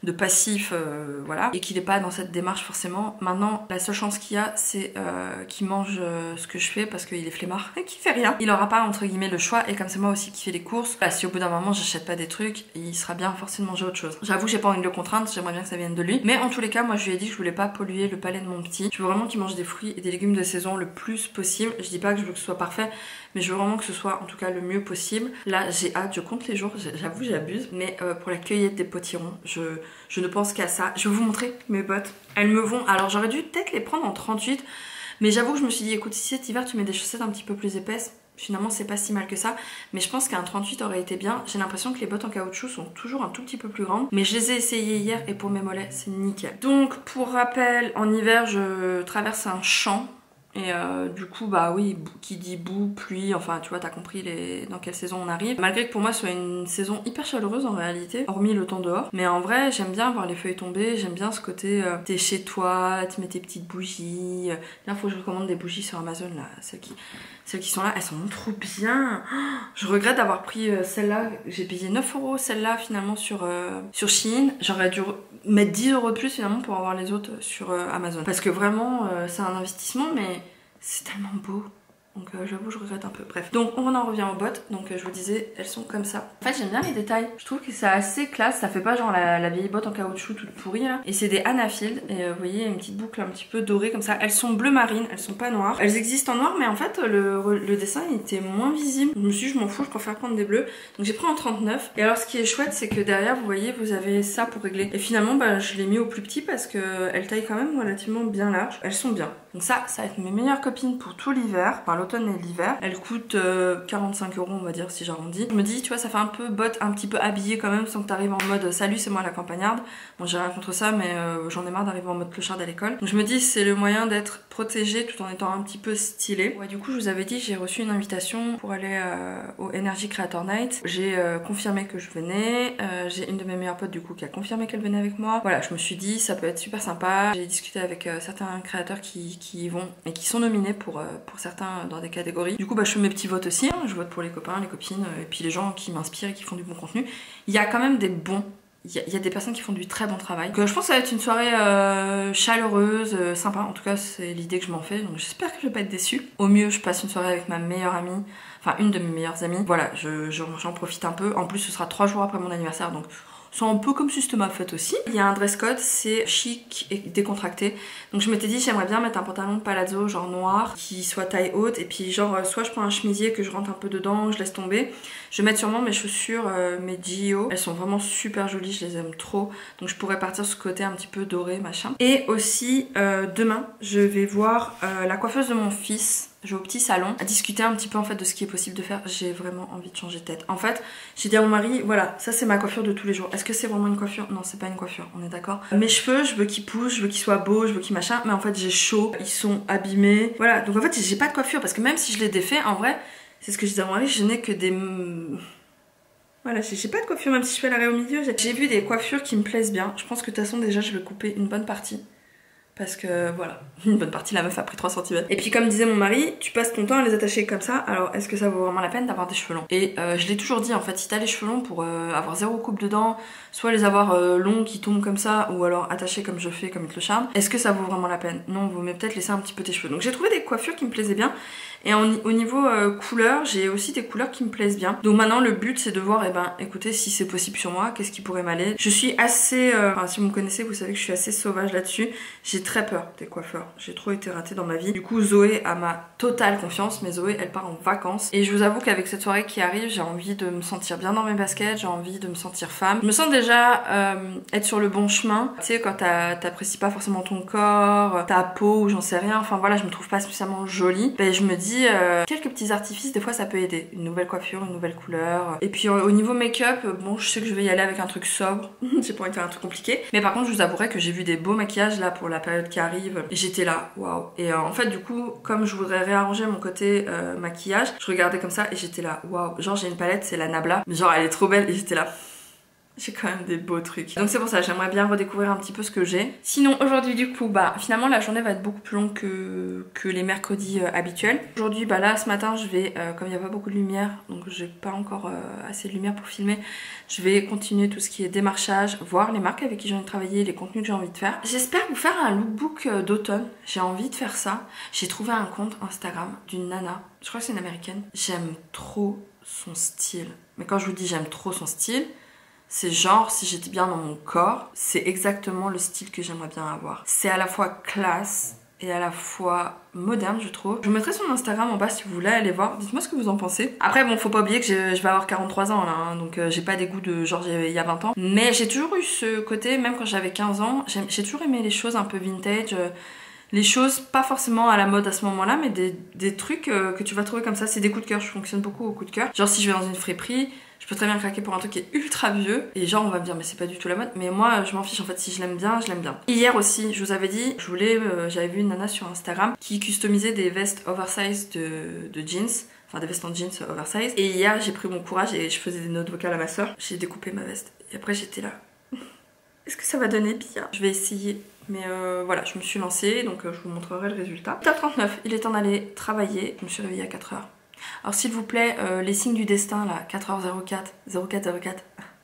de passif, voilà, et qu'il est pas dans cette démarche forcément. Maintenant, la seule chance qu'il y a, c'est qu'il mange ce que je fais parce qu'il est flemmard et qu'il fait rien. Il aura pas entre guillemets le choix, et comme c'est moi aussi qui fais les courses, bah, si au bout d'un moment j'achète pas des trucs, il sera bien forcé de manger autre chose. J'avoue, j'ai pas envie de le contraindre, j'aimerais bien que ça vienne de lui, mais en tous les cas, moi je lui ai dit que je voulais pas polluer le palais de mon petit. Je veux vraiment qu'il mange des fruits et des légumes de saison le plus possible. Je dis pas que je veux que ce soit parfait, mais je veux vraiment que ce soit en tout cas le mieux possible. Là, j'ai hâte, je compte les jours, j'avoue, j'abuse, mais pour la cueillette des potirons, je ne pense qu'à ça. Je vais vous montrer mes bottes. Elles me vont. Alors j'aurais dû peut-être les prendre en 38, mais j'avoue que je me suis dit, écoute, si cet hiver tu mets des chaussettes un petit peu plus épaisses, finalement c'est pas si mal que ça, mais je pense qu'un 38 aurait été bien. J'ai l'impression que les bottes en caoutchouc sont toujours un tout petit peu plus grandes, mais je les ai essayées hier et pour mes mollets c'est nickel. Donc pour rappel, en hiver je traverse un champ. Et du coup, bah oui, qui dit boue, pluie, enfin tu vois, t'as compris dans quelle saison on arrive. Malgré que pour moi ce soit une saison hyper chaleureuse en réalité, hormis le temps dehors. Mais en vrai, j'aime bien voir les feuilles tomber, j'aime bien ce côté, t'es chez toi, tu mets tes petites bougies. Là, faut que je recommande des bougies sur Amazon, là, celles qui sont là, elles sont trop bien. Je regrette d'avoir pris celle-là, j'ai payé 9 € celle-là finalement sur Shein. J'aurais dû mettre 10 € de plus finalement pour avoir les autres sur Amazon. Parce que vraiment, c'est un investissement, mais c'est tellement beau. Donc j'avoue, je regrette un peu. Bref. Donc on en revient aux bottes. Donc je vous disais, elles sont comme ça. En fait, j'aime bien les détails. Je trouve que c'est assez classe. Ça fait pas genre la vieille botte en caoutchouc toute pourrie là. Et c'est des Anafield. Et vous voyez, une petite boucle un petit peu dorée comme ça. Elles sont bleu marine, elles sont pas noires. Elles existent en noir, mais en fait, le dessin il était moins visible. Je me suis dit, je m'en fous, je préfère prendre des bleus. Donc j'ai pris en 39. Et alors, ce qui est chouette, c'est que derrière, vous voyez, vous avez ça pour régler. Et finalement, bah, je l'ai mis au plus petit parce que elles taillent quand même relativement bien large. Elles sont bien. Donc ça va être mes meilleures copines pour tout l'hiver. Enfin, l'automne et l'hiver. Elle coûte 45 € on va dire si j'arrondis. Je me dis, tu vois, ça fait un peu botte un petit peu habillée quand même sans que t'arrives en mode salut, c'est moi la campagnarde. Bon, j'ai rien contre ça, mais j'en ai marre d'arriver en mode clocharde à l'école. Donc je me dis, c'est le moyen d'être protégée tout en étant un petit peu stylée. Ouais, du coup, je vous avais dit, j'ai reçu une invitation pour aller au Energy Creator Night. J'ai confirmé que je venais. J'ai une de mes meilleures potes du coup qui a confirmé qu'elle venait avec moi. Voilà, je me suis dit, ça peut être super sympa. J'ai discuté avec certains créateurs qui y vont et qui sont nominés pour certains dans des catégories. Du coup, bah, je fais mes petits votes aussi, hein. Je vote pour les copains, les copines, et puis les gens qui m'inspirent et qui font du bon contenu. Il y a quand même des bons. Il y a des personnes qui font du très bon travail. Donc, je pense que ça va être une soirée chaleureuse, sympa. En tout cas, c'est l'idée que je m'en fais. Donc j'espère que je vais pas être déçue. Au mieux, je passe une soirée avec ma meilleure amie. Enfin, une de mes meilleures amies. Voilà, j'en profite un peu. En plus, ce sera 3 jours après mon anniversaire. Donc c'est un peu comme si c'était ma fête aussi. Il y a un dress code, c'est chic et décontracté. Donc je m'étais dit, j'aimerais bien mettre un pantalon de palazzo genre noir, qui soit taille haute. Et puis genre, soit je prends un chemisier que je rentre un peu dedans, je laisse tomber. Je vais mettre sûrement mes chaussures, mes Gio. Elles sont vraiment super jolies, je les aime trop. Donc je pourrais partir sur ce côté un petit peu doré, machin. Et aussi, demain, je vais voir la coiffeuse de mon fils. Je vais au petit salon à discuter un petit peu en fait de ce qui est possible de faire. J'ai vraiment envie de changer de tête. En fait, j'ai dit à mon mari, voilà, ça c'est ma coiffure de tous les jours. Est-ce que c'est vraiment une coiffure? Non, c'est pas une coiffure, on est d'accord. Mes cheveux, je veux qu'ils poussent, je veux qu'ils soient beaux, je veux qu'ils machin, mais en fait j'ai chaud, ils sont abîmés. Voilà, donc en fait j'ai pas de coiffure parce que même si je les défais, en vrai, c'est ce que je dis à mon mari, je n'ai que des... Voilà, j'ai pas de coiffure même si je fais l'arrêt au milieu. J'ai vu des coiffures qui me plaisent bien. Je pense que de toute façon déjà je vais couper une bonne partie. Parce que voilà, une bonne partie la meuf a pris 3 cm. Et puis comme disait mon mari, tu passes ton temps à les attacher comme ça, alors est-ce que ça vaut vraiment la peine d'avoir des cheveux longs? Et je l'ai toujours dit en fait, si t'as les cheveux longs pour avoir 0 coupe dedans, soit les avoir longs qui tombent comme ça, ou alors attachés comme je fais, comme le charme, est-ce que ça vaut vraiment la peine? Non, vaut mieux peut-être laisser un petit peu tes cheveux. Donc j'ai trouvé des coiffures qui me plaisaient bien. Et au niveau couleur, j'ai aussi des couleurs qui me plaisent bien. Donc maintenant le but c'est de voir, écoutez, si c'est possible sur moi, qu'est-ce qui pourrait m'aller. Je suis assez, enfin si vous me connaissez, vous savez que je suis assez sauvage là-dessus. J'ai très peur des coiffeurs, j'ai trop été ratée dans ma vie. Du coup Zoé a ma totale confiance, mais Zoé elle part en vacances. Et je vous avoue qu'avec cette soirée qui arrive, j'ai envie de me sentir bien dans mes baskets, j'ai envie de me sentir femme. Je me sens déjà être sur le bon chemin. Tu sais, quand t'apprécies pas forcément ton corps, ta peau ou j'en sais rien, enfin voilà, je me trouve pas spécialement jolie. Ben, je me dis quelques petits artifices, des fois ça peut aider. Une nouvelle coiffure, une nouvelle couleur. Et puis au niveau make-up, bon je sais que je vais y aller avec un truc sobre. J'ai pas envie de faire un truc compliqué. Mais par contre je vous avouerai que j'ai vu des beaux maquillages là pour la période qui arrive. Et j'étais là, waouh. Et en fait du coup, comme je voudrais réarranger mon côté maquillage, je regardais comme ça et j'étais là, waouh. Genre j'ai une palette, c'est la Nabla. Mais genre elle est trop belle et j'étais là. J'ai quand même des beaux trucs. Donc c'est pour ça, j'aimerais bien redécouvrir un petit peu ce que j'ai. Sinon aujourd'hui du coup, bah finalement la journée va être beaucoup plus longue que les mercredis habituels. Aujourd'hui, bah là ce matin je vais, comme il n'y a pas beaucoup de lumière, donc j'ai pas encore assez de lumière pour filmer, je vais continuer tout ce qui est démarchage, voir les marques avec qui j'ai envie de travailler, les contenus que j'ai envie de faire. J'espère vous faire un lookbook d'automne, j'ai envie de faire ça. J'ai trouvé un compte Instagram d'une nana, je crois que c'est une américaine. J'aime trop son style. Mais quand je vous dis j'aime trop son style, c'est genre, si j'étais bien dans mon corps, c'est exactement le style que j'aimerais bien avoir. C'est à la fois classe et à la fois moderne, je trouve. Je vous mettrai son Instagram en bas si vous voulez aller voir. Dites-moi ce que vous en pensez. Après, bon, faut pas oublier que je vais avoir 43 ans là, hein, donc j'ai pas des goûts de genre il y a 20 ans. Mais j'ai toujours eu ce côté, même quand j'avais 15 ans, j'ai toujours aimé les choses un peu vintage. Les choses pas forcément à la mode à ce moment-là, mais des trucs que tu vas trouver comme ça. C'est des coups de cœur, je fonctionne beaucoup au coup de cœur. Genre si je vais dans une friperie, je peux très bien craquer pour un truc qui est ultra vieux. Et genre on va me dire mais c'est pas du tout la mode. Mais moi je m'en fiche en fait, si je l'aime bien, je l'aime bien. Hier aussi, je vous avais dit, j'avais vu une nana sur Instagram qui customisait des vestes oversize de jeans. Enfin des vestes en jeans oversize. Et hier j'ai pris mon courage et je faisais des notes vocales à ma soeur. J'ai découpé ma veste. Et après j'étais là. Est-ce que ça va donner bien? Je vais essayer. Mais voilà, je me suis lancée, donc je vous montrerai le résultat. 8h39, il est temps d'aller travailler. Je me suis réveillée à 4h. Alors s'il vous plaît, les signes du destin là, 4h04, 0404,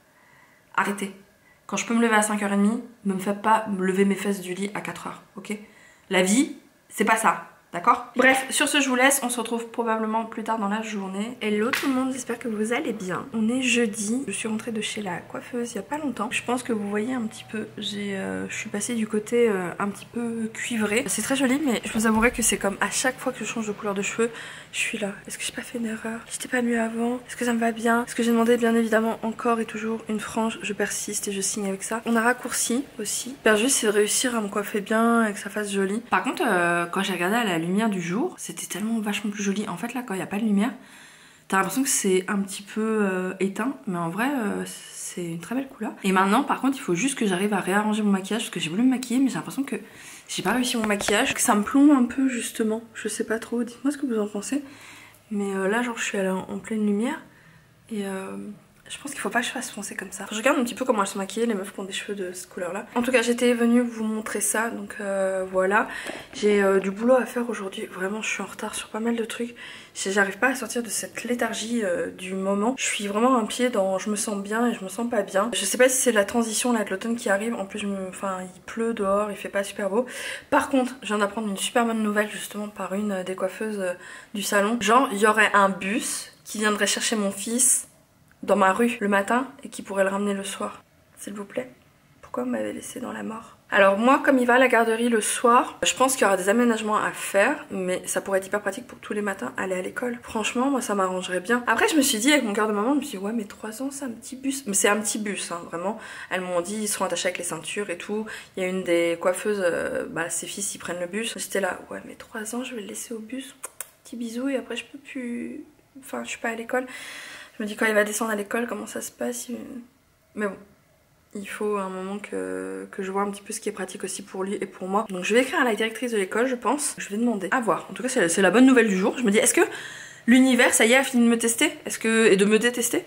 arrêtez. Quand je peux me lever à 5h30, ne me faites pas me lever mes fesses du lit à 4h, ok? La vie, c'est pas ça. D'accord? Bref, sur ce je vous laisse, on se retrouve probablement plus tard dans la journée. Hello tout le monde, j'espère que vous allez bien. On est jeudi, je suis rentrée de chez la coiffeuse il y a pas longtemps. Je pense que vous voyez un petit peu, je suis passée du côté un petit peu cuivré. C'est très joli mais je vous avouerai que c'est comme à chaque fois que je change de couleur de cheveux, je suis là. Est-ce que j'ai pas fait une erreur? J'étais pas mieux avant? Est-ce que ça me va bien? Est-ce que j'ai demandé bien évidemment encore et toujours une frange? Je persiste et je signe avec ça. On a raccourci aussi. J'espère juste de réussir à me coiffer bien et que ça fasse joli. Par contre, quand j'ai regardé à la lumière du jour, c'était tellement vachement plus joli. En fait là quand il n'y a pas de lumière, t'as l'impression que c'est un petit peu éteint, mais en vrai c'est une très belle couleur. Et maintenant par contre il faut juste que j'arrive à réarranger mon maquillage parce que j'ai voulu me maquiller mais j'ai l'impression que j'ai pas réussi mon maquillage, que ça me plombe un peu justement, je sais pas trop, dites-moi ce que vous en pensez. Mais là genre je suis en pleine lumière et je pense qu'il faut pas que je fasse foncer comme ça. Je regarde un petit peu comment elles sont maquillées, les meufs qui ont des cheveux de cette couleur là. En tout cas j'étais venue vous montrer ça, donc voilà. J'ai du boulot à faire aujourd'hui, vraiment je suis en retard sur pas mal de trucs. J'arrive pas à sortir de cette léthargie du moment. Je suis vraiment un pied dans je me sens bien et je me sens pas bien. Je sais pas si c'est la transition là de l'automne qui arrive, en plus il pleut dehors, il fait pas super beau. Par contre je viens d'apprendre une super bonne nouvelle justement par une des coiffeuses du salon. Genre il y aurait un bus qui viendrait chercher mon fils dans ma rue le matin et qui pourrait le ramener le soir. S'il vous plaît. Pourquoi vous m'avez laissé dans la mort? Alors moi comme il va à la garderie le soir, je pense qu'il y aura des aménagements à faire, mais ça pourrait être hyper pratique pour tous les matins aller à l'école. Franchement moi ça m'arrangerait bien. Après je me suis dit avec mon cœur de maman, je me suis dit ouais mais 3 ans c'est un petit bus. Mais c'est un petit bus hein, vraiment. Elles m'ont dit ils seront attachés avec les ceintures et tout. Il y a une des coiffeuses, ses fils ils prennent le bus. J'étais là ouais mais 3 ans je vais le laisser au bus. Petit bisou et après je peux plus... Enfin je suis pas à l'école. Je me dis quand il va descendre à l'école comment ça se passe. Mais bon. Il faut un moment que je vois un petit peu ce qui est pratique aussi pour lui et pour moi. Donc je vais écrire à la directrice de l'école je pense. Je vais demander. À voir. En tout cas c'est la bonne nouvelle du jour. Je me dis est-ce que l'univers ça y est a fini de me tester? Et de me détester?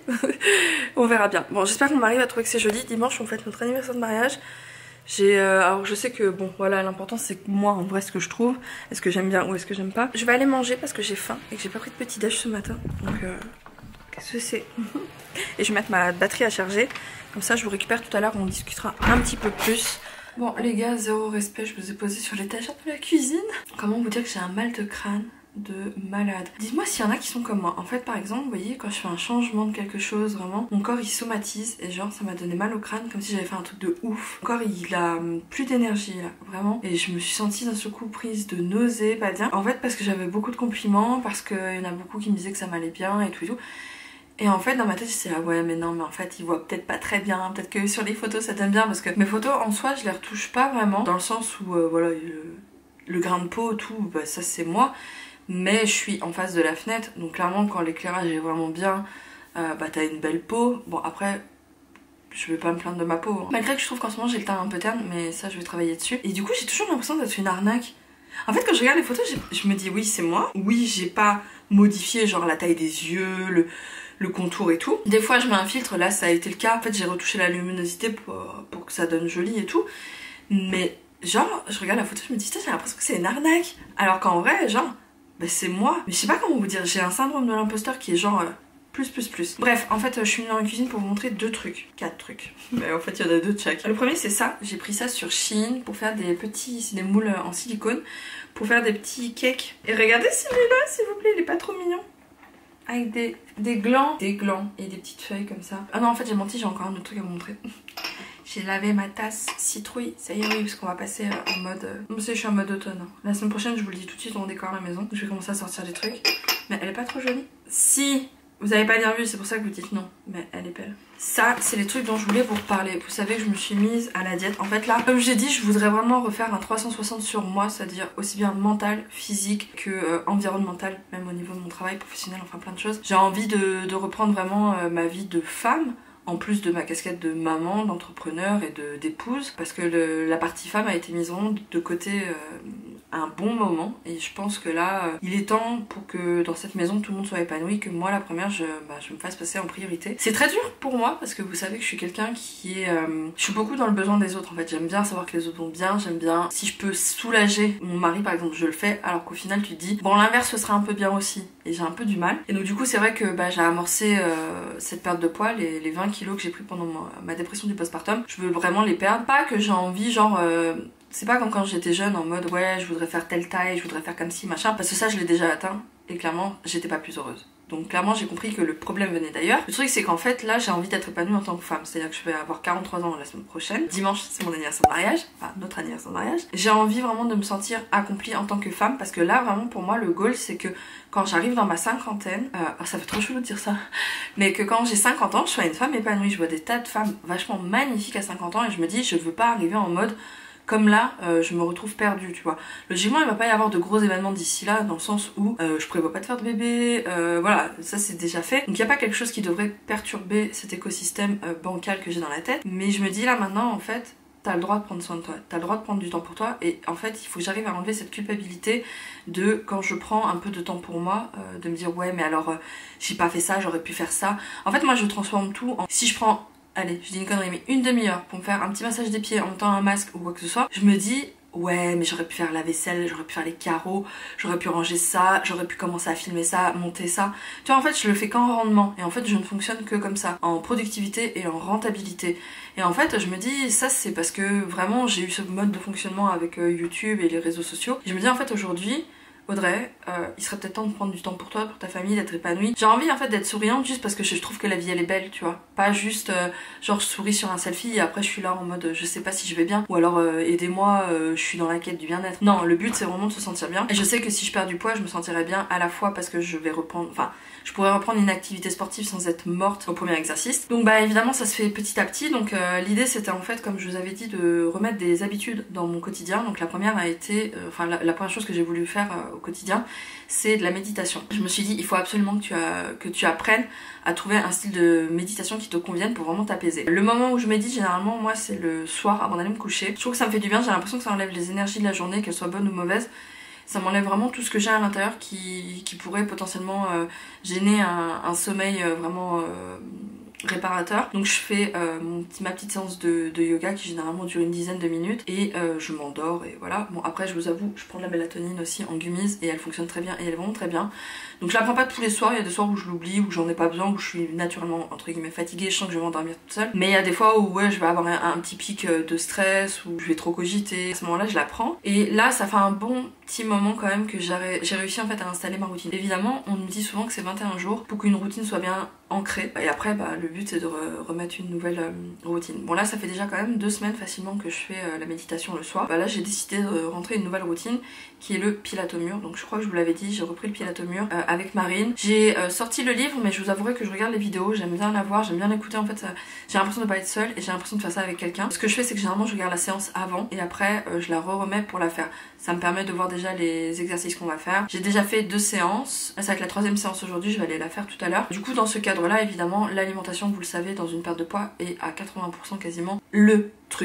On verra bien. Bon j'espère qu'on arrive à trouver que c'est joli. Dimanche on fête notre anniversaire de mariage. Alors je sais que bon voilà l'important c'est que moi en vrai ce que je trouve. Est-ce que j'aime bien ou est-ce que j'aime pas? Je vais aller manger parce que j'ai faim et que j'ai pas pris de petit déj ce matin. Donc qu'est-ce que c'est? Et je vais mettre ma batterie à charger. Comme ça je vous récupère tout à l'heure, on discutera un petit peu plus. Bon les gars, zéro respect, je vous ai posé sur l'étagère de la cuisine. Comment vous dire que j'ai un mal de crâne de malade. Dites-moi s'il y en a qui sont comme moi. En fait par exemple, vous voyez quand je fais un changement de quelque chose, vraiment, mon corps il somatise et genre ça m'a donné mal au crâne comme si j'avais fait un truc de ouf. Mon corps il a plus d'énergie là, vraiment. Et je me suis sentie d'un seul coup prise de nausée, pas bien. En fait parce que j'avais beaucoup de compliments, parce qu'il y en a beaucoup qui me disaient que ça m'allait bien et tout et tout. Et en fait dans ma tête j'étais là ouais mais non mais en fait ils voient peut-être pas très bien, peut-être que sur les photos ça donne bien parce que mes photos en soi je les retouche pas vraiment dans le sens où voilà le grain de peau tout bah, ça c'est moi mais je suis en face de la fenêtre donc clairement quand l'éclairage est vraiment bien bah t'as une belle peau. Bon après je vais pas me plaindre de ma peau hein. Malgré que je trouve qu'en ce moment j'ai le teint un peu terne mais ça je vais travailler dessus et du coup j'ai toujours l'impression d'être une arnaque. En fait quand je regarde les photos je me dis oui c'est moi, oui j'ai pas modifié genre la taille des yeux, le contour et tout. Des fois je mets un filtre, là ça a été le cas. En fait j'ai retouché la luminosité pour que ça donne joli et tout. Mais genre je regarde la photo, je me dis j'ai l'impression que c'est une arnaque. Alors qu'en vrai genre bah, c'est moi. Mais je sais pas comment vous dire, j'ai un syndrome de l'imposteur qui est genre plus. Bref, en fait je suis venue dans la cuisine pour vous montrer 4 trucs. Mais en fait il y en a 2 de chaque. Le premier c'est ça, j'ai pris ça sur Shein pour faire des petits, c'est des moules en silicone pour faire des petits cakes. Et regardez celui-là s'il vous plaît, il est pas trop mignon. Avec des glands et des petites feuilles comme ça. Ah non en fait j'ai menti, j'ai encore un autre truc à vous montrer. J'ai lavé ma tasse citrouille, ça y est oui, parce qu'on va passer en mode... Vous savez, je suis en mode automne. Hein. La semaine prochaine, je vous le dis tout de suite, on décore la maison. Je vais commencer à sortir des trucs. Mais elle est pas trop jolie. Si vous avez pas bien vu, c'est pour ça que vous dites non. Mais elle est belle. Ça, c'est les trucs dont je voulais vous reparler. Vous savez que je me suis mise à la diète. En fait là, comme j'ai dit, je voudrais vraiment refaire un 360 sur moi, c'est-à-dire aussi bien mental, physique que environnemental, même au niveau de mon travail professionnel, enfin plein de choses. J'ai envie de reprendre vraiment ma vie de femme, en plus de ma casquette de maman, d'entrepreneur et d'épouse, parce que la partie femme a été mise vraiment de côté à un bon moment, et je pense que là, il est temps pour que dans cette maison tout le monde soit épanoui, que moi la première je me fasse passer en priorité. C'est très dur pour moi, parce que vous savez que je suis quelqu'un qui est... je suis beaucoup dans le besoin des autres en fait, j'aime bien savoir que les autres vont bien, j'aime bien... Si je peux soulager mon mari par exemple, je le fais, alors qu'au final tu te dis, bon l'inverse ce sera un peu bien aussi, et j'ai un peu du mal. Et donc du coup c'est vrai que j'ai amorcé cette perte de poids, les 20 kilos que j'ai pris pendant ma dépression du postpartum, je veux vraiment les perdre. Pas que j'ai envie genre... c'est pas comme quand j'étais jeune en mode ouais je voudrais faire telle taille, je voudrais faire comme ci machin, parce que ça je l'ai déjà atteint et clairement j'étais pas plus heureuse. Donc clairement j'ai compris que le problème venait d'ailleurs. Le truc c'est qu'en fait là j'ai envie d'être épanouie en tant que femme, c'est-à-dire que je vais avoir 43 ans la semaine prochaine. Dimanche c'est mon anniversaire de mariage, enfin notre anniversaire de mariage. J'ai envie vraiment de me sentir accomplie en tant que femme, parce que là vraiment pour moi le goal c'est que quand j'arrive dans ma cinquantaine, ça fait trop chelou de dire ça, mais que quand j'ai 50 ans je sois une femme épanouie. Je vois des tas de femmes vachement magnifiques à 50 ans et je me dis je veux pas arriver en mode... Comme là, je me retrouve perdue, tu vois. Logiquement, il va pas y avoir de gros événements d'ici là, dans le sens où je prévois pas de faire de bébé, voilà, ça c'est déjà fait. Donc il n'y a pas quelque chose qui devrait perturber cet écosystème bancal que j'ai dans la tête. Mais je me dis là maintenant, en fait, t'as le droit de prendre soin de toi, t'as le droit de prendre du temps pour toi. Et en fait, il faut que j'arrive à enlever cette culpabilité de quand je prends un peu de temps pour moi, de me dire ouais mais alors j'ai pas fait ça, j'aurais pu faire ça. En fait moi je transforme tout en... Si je prends... Allez, je dis une connerie, mais une demi-heure pour me faire un petit massage des pieds en mettant un masque ou quoi que ce soit, je me dis ouais mais j'aurais pu faire la vaisselle, j'aurais pu faire les carreaux, j'aurais pu ranger ça, j'aurais pu commencer à filmer ça, monter ça. Tu vois en fait je le fais qu'en rendement, et en fait je ne fonctionne que comme ça, en productivité et en rentabilité. Et en fait je me dis ça c'est parce que vraiment j'ai eu ce mode de fonctionnement avec YouTube et les réseaux sociaux. Et je me dis en fait aujourd'hui Audrey, il serait peut-être temps de prendre du temps pour toi, pour ta famille, d'être épanouie. J'ai envie en fait d'être souriante juste parce que je trouve que la vie elle est belle, tu vois. Pas juste genre je souris sur un selfie et après je suis là en mode je sais pas si je vais bien, ou alors aidez-moi, je suis dans la quête du bien-être. Non, le but c'est vraiment de se sentir bien. Et je sais que si je perds du poids, je me sentirai bien à la fois parce que je vais reprendre, enfin je pourrais reprendre une activité sportive sans être morte au premier exercice. Donc bah évidemment ça se fait petit à petit. Donc l'idée c'était en fait, comme je vous avais dit, de remettre des habitudes dans mon quotidien. Donc la première a été, enfin la première chose que j'ai voulu faire au quotidien, c'est de la méditation. Je me suis dit il faut absolument que tu apprennes à trouver un style de méditation qui te convienne pour vraiment t'apaiser. Le moment où je médite généralement moi c'est le soir avant d'aller me coucher. Je trouve que ça me fait du bien, j'ai l'impression que ça enlève les énergies de la journée, qu'elles soient bonnes ou mauvaises. Ça m'enlève vraiment tout ce que j'ai à l'intérieur qui pourrait potentiellement gêner un sommeil vraiment réparateur. Donc je fais ma petite séance de yoga qui généralement dure une dizaine de minutes et je m'endors et voilà. Bon après je vous avoue, je prends de la mélatonine aussi en gummies et elle fonctionne très bien et elle est vraiment très bien. Donc je la prends pas tous les soirs, il y a des soirs où je l'oublie, où j'en ai pas besoin, où je suis naturellement entre guillemets fatiguée, je sens que je vais m'endormir toute seule. Mais il y a des fois où ouais je vais avoir un petit pic de stress, où je vais trop cogiter. À ce moment là je la prends et là ça fait un bon petit moment quand même que j'ai réussi en fait à installer ma routine. Évidemment on me dit souvent que c'est 21 jours pour qu'une routine soit bien ancrée et après le but c'est de remettre une nouvelle routine. Bon là ça fait déjà quand même 2 semaines facilement que je fais la méditation le soir. Là j'ai décidé de rentrer une nouvelle routine qui est le pilates au mur. Donc je crois que je vous l'avais dit, j'ai repris le pilates au mur avec Marine. J'ai sorti le livre mais je vous avouerai que je regarde les vidéos, j'aime bien la voir, j'aime bien l'écouter en fait. J'ai l'impression de pas être seule et j'ai l'impression de faire ça avec quelqu'un. Ce que je fais c'est que généralement je regarde la séance avant et après je la remets pour la faire. Ça me permet de voir déjà les exercices qu'on va faire. J'ai déjà fait 2 séances. Là, c'est avec la 3e séance aujourd'hui, je vais aller la faire tout à l'heure. Du coup, dans ce cadre-là, évidemment, l'alimentation, vous le savez, dans une perte de poids est à 80% quasiment le truc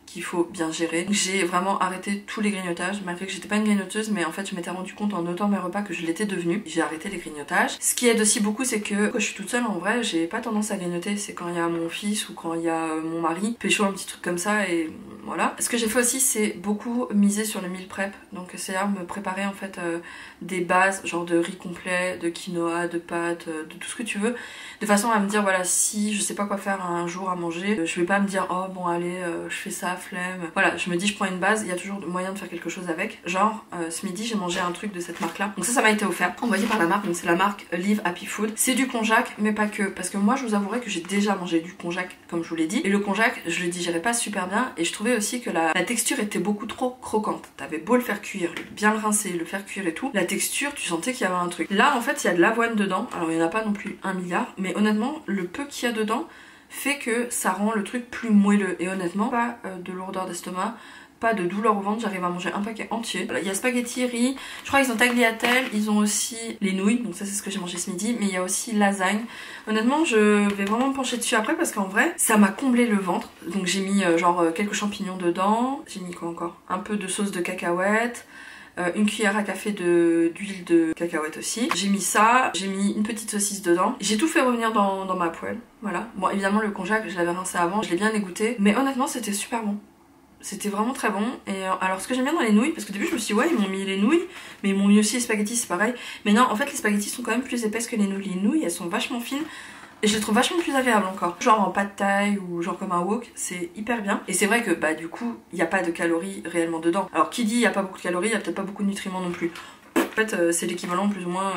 qu'il faut bien gérer. J'ai vraiment arrêté tous les grignotages, malgré que j'étais pas une grignoteuse, mais en fait je m'étais rendu compte en notant mes repas que je l'étais devenue. J'ai arrêté les grignotages. Ce qui aide aussi beaucoup, c'est que quand je suis toute seule, en vrai, j'ai pas tendance à grignoter. C'est quand il y a mon fils ou quand il y a mon mari, pécho un petit truc comme ça et voilà. Ce que j'ai fait aussi, c'est beaucoup miser sur le meal prep. Donc c'est-à-dire me préparer en fait des bases, genre de riz complet, de quinoa, de pâtes, de tout ce que tu veux, de façon à me dire voilà, si je sais pas quoi faire un jour à manger, je vais pas me dire oh bon allez je fais ça, flemme. Voilà, je me dis je prends une base, il y a toujours moyen de faire quelque chose avec. Genre ce midi j'ai mangé un truc de cette marque là, donc ça m'a été offert, envoyé par la marque, donc c'est la marque Live Happy Food. C'est du konjac mais pas que, parce que moi je vous avouerai que j'ai déjà mangé du konjac comme je vous l'ai dit, et le konjac je le digérais pas super bien, et je trouvais aussi que la texture était beaucoup trop croquante. T'avais beau le faire cuire, bien le rincer, le faire cuire et tout, la texture tu sentais qu'il y avait un truc. Là en fait il y a de l'avoine dedans, alors il y en a pas non plus 1 milliard, mais honnêtement le peu qu'il y a dedans fait que ça rend le truc plus moelleux, et honnêtement pas de lourdeur d'estomac, pas de douleur au ventre, j'arrive à manger un paquet entier. Voilà, il y a spaghetti, riz, je crois qu'ils ont tagliatelle, ils ont aussi les nouilles, donc ça c'est ce que j'ai mangé ce midi, mais il y a aussi lasagne. Honnêtement je vais vraiment me pencher dessus après parce qu'en vrai ça m'a comblé le ventre. Donc j'ai mis genre quelques champignons dedans, j'ai mis quoi encore, un peu de sauce de cacahuète, une cuillère à café d'huile de cacahuète aussi. J'ai mis ça, j'ai mis une petite saucisse dedans. J'ai tout fait revenir dans ma poêle, voilà. Bon évidemment le konjac je l'avais rincé avant, je l'ai bien égoutté, mais honnêtement c'était super bon. C'était vraiment très bon. Et alors ce que j'aime bien dans les nouilles, parce que au début je me suis dit ouais ils m'ont mis les nouilles, mais ils m'ont mis aussi les spaghettis, c'est pareil. Mais non en fait les spaghettis sont quand même plus épaisses que les nouilles. Les nouilles elles sont vachement fines. Et je les trouve vachement plus agréables encore. Genre en pad thai ou genre comme un wok, c'est hyper bien. Et c'est vrai que bah du coup, il n'y a pas de calories réellement dedans. Alors qui dit il n'y a pas beaucoup de calories, il n'y a peut-être pas beaucoup de nutriments non plus. En fait c'est l'équivalent plus ou moins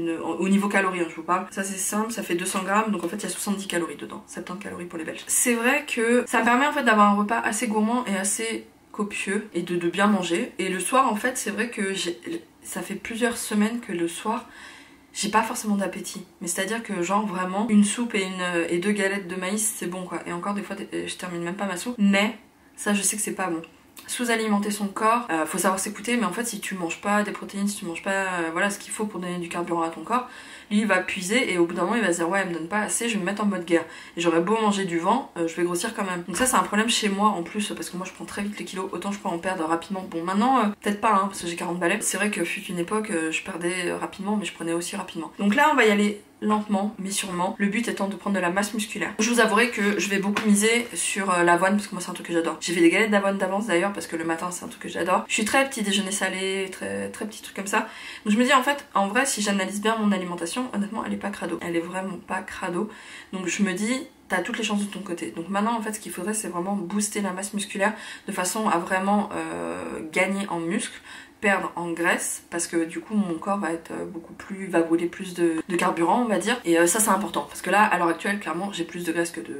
au niveau calories hein, je vous parle. Ça c'est simple, ça fait 200 grammes, donc en fait il y a 70 calories dedans. 70 calories pour les Belges. C'est vrai que ça me permet en fait d'avoir un repas assez gourmand et assez copieux et de bien manger. Et le soir en fait c'est vrai que ça fait plusieurs semaines que le soir j'ai pas forcément d'appétit, mais c'est à dire que genre vraiment une soupe et 2 galettes de maïs c'est bon quoi, et encore des fois je termine même pas ma soupe, mais ça je sais que c'est pas bon. Sous-alimenter son corps, faut savoir s'écouter, mais en fait si tu manges pas des protéines, si tu manges pas voilà ce qu'il faut pour donner du carburant à ton corps, lui il va puiser et au bout d'un moment il va se dire ouais elle me donne pas assez, je vais me mettre en mode guerre, et j'aurais beau manger du vent, je vais grossir quand même. Donc ça c'est un problème chez moi en plus, parce que moi je prends très vite les kilos, autant je peux en perdre rapidement. Bon maintenant peut-être pas hein, parce que j'ai 40 balais, c'est vrai que fut une époque je perdais rapidement mais je prenais aussi rapidement. Donc là on va y aller lentement mais sûrement, le but étant de prendre de la masse musculaire. Je vous avouerai que je vais beaucoup miser sur l'avoine parce que moi c'est un truc que j'adore. J'ai fait des galettes d'avoine d'avance d'ailleurs parce que le matin c'est un truc que j'adore. Je suis très petit déjeuner salé, très petit truc comme ça. Donc je me dis en fait en vrai si j'analyse bien mon alimentation, honnêtement elle est pas crado. Elle est vraiment pas crado. Donc je me dis t'as toutes les chances de ton côté. Donc maintenant en fait ce qu'il faudrait c'est vraiment booster la masse musculaire de façon à vraiment gagner en muscle, perdre en graisse, parce que du coup mon corps va être va brûler plus de carburant on va dire, et ça c'est important parce que là à l'heure actuelle clairement j'ai plus de graisse que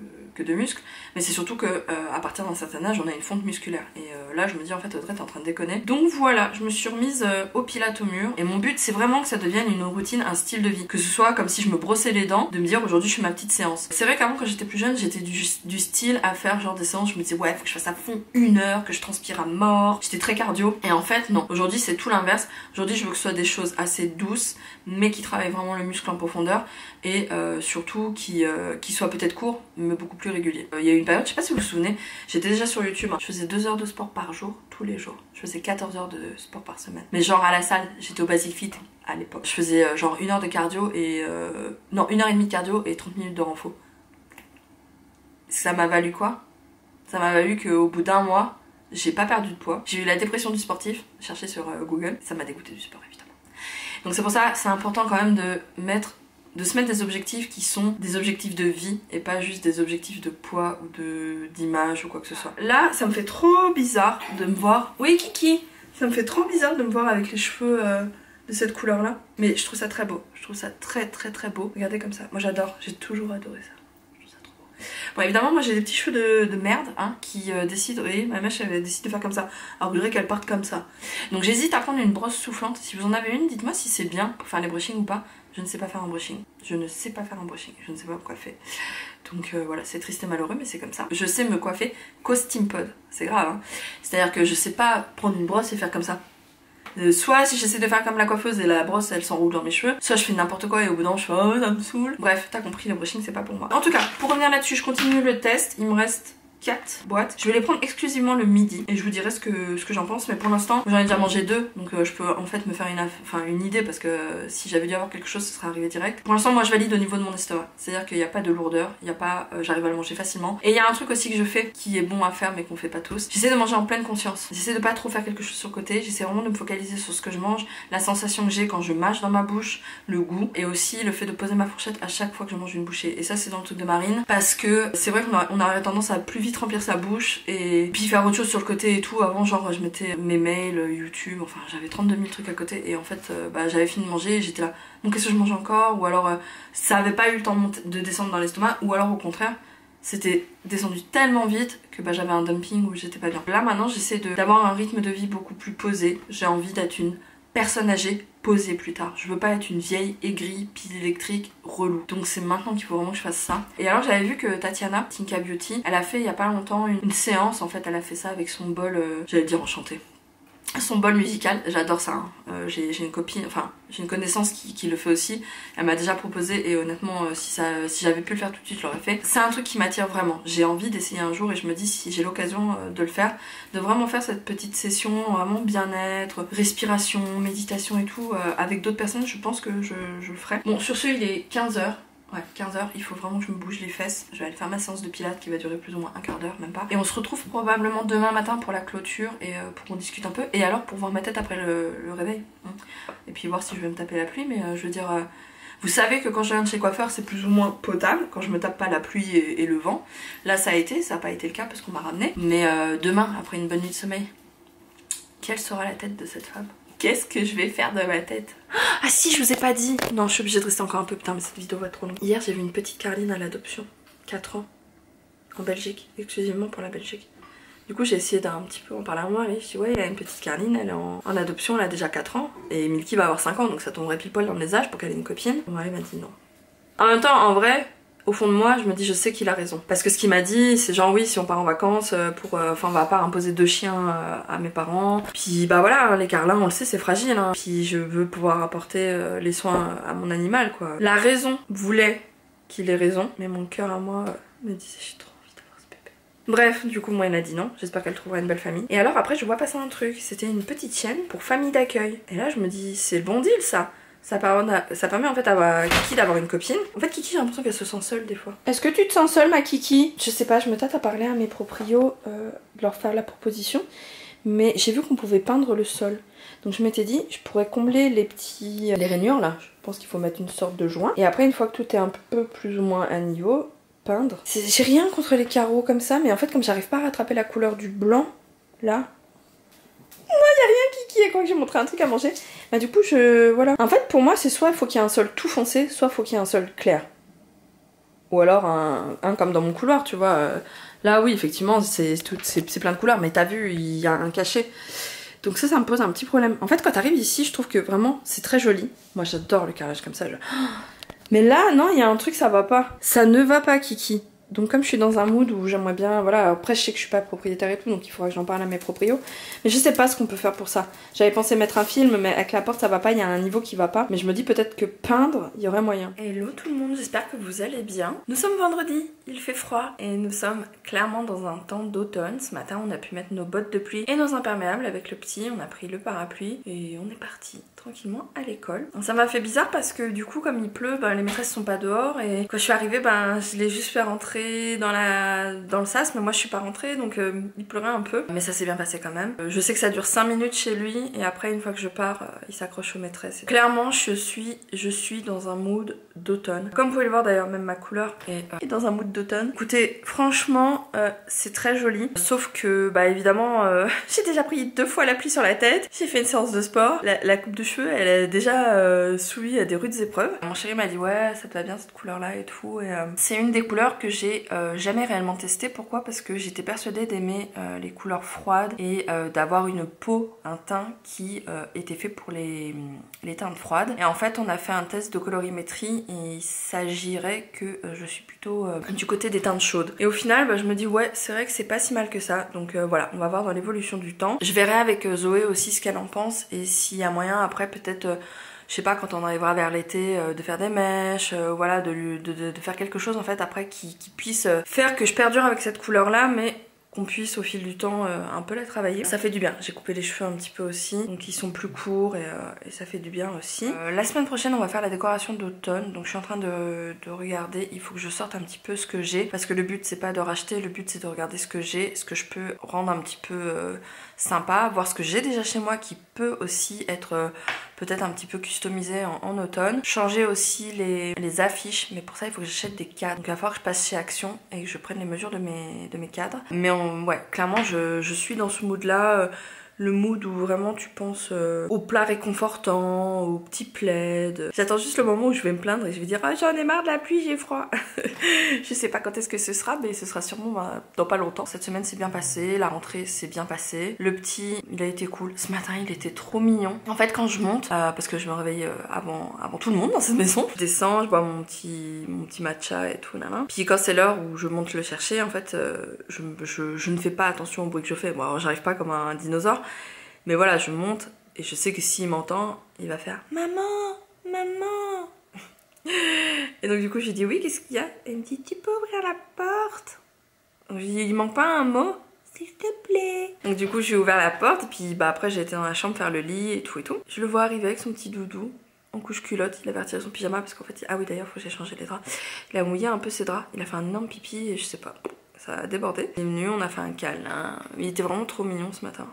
de muscles, mais c'est surtout que à partir d'un certain âge on a une fonte musculaire, et là je me dis en fait Audrey t'es en train de déconner. Donc voilà, je me suis remise au pilates au mur, et mon but c'est vraiment que ça devienne une routine, un style de vie, que ce soit comme si je me brossais les dents, de me dire aujourd'hui je fais ma petite séance. C'est vrai qu'avant quand j'étais plus jeune j'étais du style à faire genre des séances, je me disais ouais faut que je fasse à fond 1 heure, que je transpire à mort, j'étais très cardio, et en fait non, aujourd'hui c'est tout l'inverse. Aujourd'hui je veux que ce soit des choses assez douces mais qui travaillent vraiment le muscle en profondeur, et surtout qui soient peut-être courts mais beaucoup plus régulier. Il y a eu une période, je sais pas si vous vous souvenez, j'étais déjà sur YouTube, hein. Je faisais 2 heures de sport par jour, tous les jours. Je faisais 14 heures de sport par semaine. Mais genre à la salle, j'étais au Basic Fit à l'époque. Je faisais genre 1 heure de cardio et... non, 1h30 de cardio et 30 minutes de renfo. Ça m'a valu quoi? Ça m'a valu qu'au bout d'1 mois, j'ai pas perdu de poids. J'ai eu la dépression du sportif, cherché sur Google. Ça m'a dégoûté du sport évidemment. Donc c'est pour ça, c'est important quand même de se mettre des objectifs qui sont des objectifs de vie et pas juste des objectifs de poids ou d'image ou quoi que ce soit. Là, ça me fait trop bizarre de me voir... Oui, Kiki! Ça me fait trop bizarre de me voir avec les cheveux de cette couleur-là. Mais je trouve ça très beau. Je trouve ça très beau. Regardez comme ça. Moi, j'adore. J'ai toujours adoré ça. Je trouve ça trop beau. Bon, évidemment, moi, j'ai des petits cheveux de merde hein, qui décident... Vous voyez, ma mèche, elle décide de faire comme ça. Alors, vous voudrez qu'elle parte comme ça. Donc, j'hésite à prendre une brosse soufflante. Si vous en avez une, dites-moi si c'est bien pour faire les brushings ou pas. Je ne sais pas faire un brushing. Je ne sais pas faire un brushing. Je ne sais pas me coiffer. Donc voilà, c'est triste et malheureux, mais c'est comme ça. Je sais me coiffer qu'au steam pod. C'est grave, hein. C'est-à-dire que je sais pas prendre une brosse et faire comme ça. Soit si j'essaie de faire comme la coiffeuse et la brosse elle s'enroule dans mes cheveux, soit je fais n'importe quoi et au bout d'un moment je fais oh ça me saoule. Bref, t'as compris, le brushing c'est pas pour moi. En tout cas, pour revenir là-dessus, je continue le test. Il me reste 4 boîtes. Je vais les prendre exclusivement le midi et je vous dirai ce que j'en pense, mais pour l'instant j'en ai déjà mangé 2, donc je peux en fait me faire une idée, parce que si j'avais dû avoir quelque chose ce serait arrivé direct. Pour l'instant moi je valide au niveau de mon estomac, c'est à dire qu'il n'y a pas de lourdeur, il y a pas, j'arrive à le manger facilement. Et il y a un truc aussi que je fais qui est bon à faire mais qu'on fait pas tous, j'essaie de manger en pleine conscience, j'essaie de pas trop faire quelque chose sur le côté, j'essaie vraiment de me focaliser sur ce que je mange, la sensation que j'ai quand je mâche dans ma bouche, le goût, et aussi le fait de poser ma fourchette à chaque fois que je mange une bouchée. Et ça c'est dans le truc de Marine, parce que c'est vrai qu'on a tendance à plus vite remplir sa bouche et puis faire autre chose sur le côté et tout. Avant genre je mettais mes mails, YouTube, enfin j'avais 32 000 trucs à côté, et en fait j'avais fini de manger et j'étais là, bon qu'est-ce que je mange encore, ou alors ça avait pas eu le temps de descendre dans l'estomac, ou alors au contraire c'était descendu tellement vite que j'avais un dumping où j'étais pas bien. Là maintenant j'essaie d'avoir un rythme de vie beaucoup plus posé, j'ai envie d'être une personne âgée posée plus tard. Je veux pas être une vieille aigrie, pile électrique, relou. Donc c'est maintenant qu'il faut vraiment que je fasse ça. Et alors j'avais vu que Tatiana, Tinka Beauty, elle a fait il y a pas longtemps une séance, en fait elle a fait ça avec son bol, j'allais dire enchanté. Son bol musical, j'adore ça, hein. J'ai une copine, enfin j'ai une connaissance qui le fait aussi, elle m'a déjà proposé, et honnêtement si j'avais pu le faire tout de suite je l'aurais fait. C'est un truc qui m'attire vraiment, j'ai envie d'essayer un jour, et je me dis si j'ai l'occasion de le faire, de vraiment faire cette petite session vraiment bien-être, respiration, méditation et tout avec d'autres personnes, je pense que je le ferai. Bon sur ce il est 15h. Ouais, 15h, il faut vraiment que je me bouge les fesses. Je vais aller faire ma séance de pilates qui va durer plus ou moins un quart d'heure, même pas. Et on se retrouve probablement demain matin pour la clôture et pour qu'on discute un peu. Et alors pour voir ma tête après le réveil. Et puis voir si je vais me taper la pluie, mais je veux dire... vous savez que quand je viens de chez coiffeur, c'est plus ou moins potable, quand je me tape pas la pluie et le vent. Là ça n'a pas été le cas parce qu'on m'a ramené. Mais demain, après une bonne nuit de sommeil, quelle sera la tête de cette femme? Qu'est-ce que je vais faire de ma tête? Ah si, je vous ai pas dit. Non, je suis obligée de rester encore un peu, putain mais cette vidéo va trop long. Hier j'ai vu une petite Carline à l'adoption, 4 ans, en Belgique, exclusivement pour la Belgique. Du coup j'ai essayé d'un petit peu en parler à moi, et je dis ouais il y a une petite Carline, elle est en adoption, elle a déjà 4 ans, et Milky va avoir 5 ans, donc ça tomberait pile poil dans les âges pour qu'elle ait une copine. Bon elle m'a dit non. En même temps, en vrai, au fond de moi, je me dis je sais qu'il a raison. Parce que ce qu'il m'a dit, c'est genre oui, si on part en vacances, enfin on va pas imposer 2 chiens à mes parents. Puis bah voilà, les carlins, on le sait, c'est fragile. Hein. Puis je veux pouvoir apporter les soins à mon animal, quoi. La raison voulait qu'il ait raison, mais mon cœur à moi me disait j'ai trop envie d'avoir ce bébé. Bref, du coup moi il a dit non, j'espère qu'elle trouvera une belle famille. Et alors après je vois passer un truc, c'était une petite chienne pour famille d'accueil. Et là je me dis c'est le bon deal ça. Ça permet en fait à Kiki d'avoir une copine. En fait Kiki j'ai l'impression qu'elle se sent seule des fois. Est-ce que tu te sens seule ma Kiki? Je sais pas, je me tâte à parler à mes proprios, de leur faire la proposition. Mais j'ai vu qu'on pouvait peindre le sol. Donc je m'étais dit, je pourrais combler les rainures là. Je pense qu'il faut mettre une sorte de joint. Et après une fois que tout est un peu plus ou moins à niveau, peindre. J'ai rien contre les carreaux comme ça, mais en fait comme j'arrive pas à rattraper la couleur du blanc, là... Moi y a rien Kiki, et quand j'ai montré un truc à manger. Bah du coup voilà. En fait pour moi c'est soit il faut qu'il y ait un sol tout foncé, soit il faut qu'il y ait un sol clair. Ou alors un comme dans mon couloir tu vois. Là oui effectivement c'est plein de couleurs, mais t'as vu il y a un cachet. Donc ça me pose un petit problème. En fait quand t'arrives ici je trouve que vraiment c'est très joli. Moi j'adore le carrelage comme ça. Mais là non il y a un truc ça va pas. Ça ne va pas Kiki. Donc comme je suis dans un mood où j'aimerais bien, voilà, après je sais que je suis pas propriétaire et tout, donc il faudra que j'en parle à mes proprios. Mais je sais pas ce qu'on peut faire pour ça. J'avais pensé mettre un film, mais avec la porte ça va pas, il y a un niveau qui va pas. Mais je me dis peut-être que peindre, il y aurait moyen. Hello tout le monde, j'espère que vous allez bien. Nous sommes vendredi, il fait froid et nous sommes clairement dans un temps d'automne. Ce matin on a pu mettre nos bottes de pluie et nos imperméables avec le petit, on a pris le parapluie et on est parti tranquillement à l'école. Ça m'a fait bizarre parce que du coup comme il pleut, les maîtresses sont pas dehors et quand je suis arrivée, je l'ai juste fait rentrer dans le sas, mais moi je suis pas rentrée donc il pleurait un peu. Mais ça s'est bien passé quand même. Je sais que ça dure 5 minutes chez lui et après une fois que je pars, il s'accroche aux maîtresses. Clairement je suis dans un mood d'automne. Comme vous pouvez le voir d'ailleurs, même ma couleur est dans un mood d'automne. Écoutez, franchement c'est très joli. Sauf que évidemment j'ai déjà pris 2 fois la pluie sur la tête. J'ai fait une séance de sport. La coupe de cheveux elle est déjà souillée à des rudes épreuves. Mon chéri m'a dit ouais ça te va bien cette couleur là et tout. Et c'est une des couleurs que j'ai jamais réellement testée. Pourquoi? Parce que j'étais persuadée d'aimer les couleurs froides et d'avoir une peau, un teint qui était fait pour les teintes froides. Et en fait on a fait un test de colorimétrie et il s'agirait que je suis plutôt du côté des teintes chaudes. Et au final je me dis ouais c'est vrai que c'est pas si mal que ça. Donc voilà, on va voir dans l'évolution du temps. Je verrai avec Zoé aussi ce qu'elle en pense et s'il y a moyen après peut-être je sais pas, quand on arrivera vers l'été, de faire des mèches, voilà, de faire quelque chose en fait après qui puisse faire que je perdure avec cette couleur là, mais qu'on puisse au fil du temps un peu la travailler. Ça fait du bien. J'ai coupé les cheveux un petit peu aussi, donc ils sont plus courts et ça fait du bien aussi. La semaine prochaine on va faire la décoration d'automne, donc je suis en train de regarder. Il faut que je sorte un petit peu ce que j'ai, parce que le but c'est pas de racheter, le but c'est de regarder ce que j'ai, ce que je peux rendre un petit peu sympa, voir ce que j'ai déjà chez moi qui peut aussi être peut-être un petit peu customisé en automne. Changer aussi les affiches, mais pour ça il faut que j'achète des cadres. Donc il va falloir que je passe chez Action et que je prenne les mesures de mes cadres. Mais ouais, clairement je suis dans ce mood là. Le mood où vraiment tu penses aux plats réconfortants, aux petits plaids. J'attends juste le moment où je vais me plaindre et je vais dire ah j'en ai marre de la pluie, j'ai froid. Je sais pas quand est-ce que ce sera, mais ce sera sûrement dans pas longtemps. Cette semaine s'est bien passée, la rentrée s'est bien passée. Le petit, il a été cool. Ce matin il était trop mignon. En fait quand je monte, parce que je me réveille avant tout le monde dans cette maison, je descends, je bois mon petit matcha et tout, nanana. Puis quand c'est l'heure où je monte le chercher, en fait je ne fais pas attention au bruit que je fais. Bon j'arrive pas comme un dinosaure. Mais voilà, je monte et je sais que s'il m'entend, il va faire maman, maman. Et donc du coup, j'ai dit oui, qu'est-ce qu'il y a? Et il me dit tu peux ouvrir la porte? Donc j'ai dit il manque pas un mot? S'il te plaît. Donc du coup, j'ai ouvert la porte et puis bah après j'ai été dans la chambre faire le lit et tout et tout. Je le vois arriver avec son petit doudou en couche culotte, il avait retiré son pyjama parce qu'en fait, ah oui d'ailleurs, faut que j'ai changé les draps. Il a mouillé un peu ses draps, il a fait un énorme pipi et je sais pas, ça a débordé. Il est venu, on a fait un câlin. Il était vraiment trop mignon ce matin.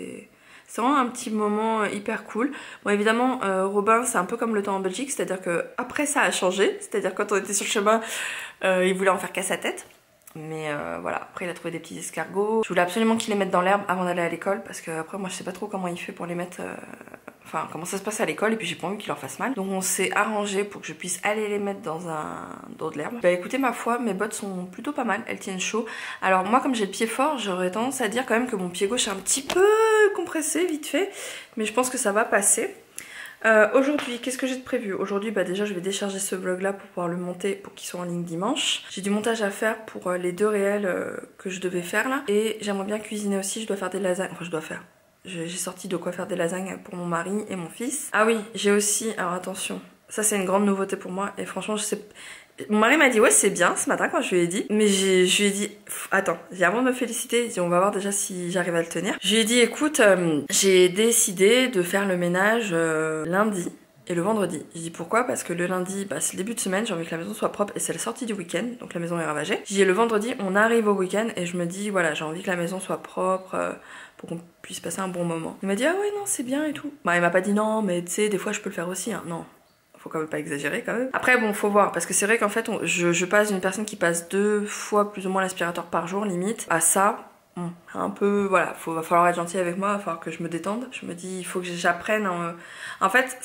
C'est vraiment un petit moment hyper cool. Bon évidemment Robin c'est un peu comme le temps en Belgique, c'est-à-dire que après ça a changé, c'est-à-dire quand on était sur le chemin il voulait en faire qu'à sa tête. Mais voilà, après il a trouvé des petits escargots. Je voulais absolument qu'il les mette dans l'herbe avant d'aller à l'école parce que après moi je sais pas trop comment il fait pour les mettre... Enfin comment ça se passe à l'école et puis j'ai pas envie qu'il leur fasse mal. Donc on s'est arrangé pour que je puisse aller les mettre dans de l'herbe. Bah écoutez ma foi, mes bottes sont plutôt pas mal, elles tiennent chaud. Alors moi comme j'ai le pied fort, j'aurais tendance à dire quand même que mon pied gauche est un petit peu compressé vite fait. Mais je pense que ça va passer. Aujourd'hui, qu'est-ce que j'ai de prévu? Aujourd'hui, bah déjà je vais décharger ce vlog là pour pouvoir le monter pour qu'il soit en ligne dimanche. J'ai du montage à faire pour les 2 réels que je devais faire là. Et j'aimerais bien cuisiner aussi, je dois faire des lasagnes. Enfin je dois faire. J'ai sorti de quoi faire des lasagnes pour mon mari et mon fils. Ah oui, j'ai aussi, alors attention, ça c'est une grande nouveauté pour moi et franchement je sais... Mon mari m'a dit ouais c'est bien ce matin quand je lui ai dit, mais je lui ai dit attends, avant de me féliciter, il dit, on va voir déjà si j'arrive à le tenir. Je lui ai dit écoute, j'ai décidé de faire le ménage lundi et le vendredi. Je dis pourquoi? Parce que le lundi, bah, c'est le début de semaine, j'ai envie que la maison soit propre et c'est la sortie du week-end, donc la maison est ravagée. Je dis le vendredi, on arrive au week-end et je me dis voilà, j'ai envie que la maison soit propre pour qu'on puisse passer un bon moment. Il m'a dit ah ouais non c'est bien et tout. Bah il m'a pas dit non mais tu sais des fois je peux le faire aussi hein. Non. Faut quand même pas exagérer quand même. Après bon faut voir parce que c'est vrai qu'en fait je passe d'une personne qui passe 2 fois plus ou moins l'aspirateur par jour limite à ça. Un peu voilà, va falloir être gentil avec moi, il va falloir que je me détende. Je me dis il faut que j'apprenne. En fait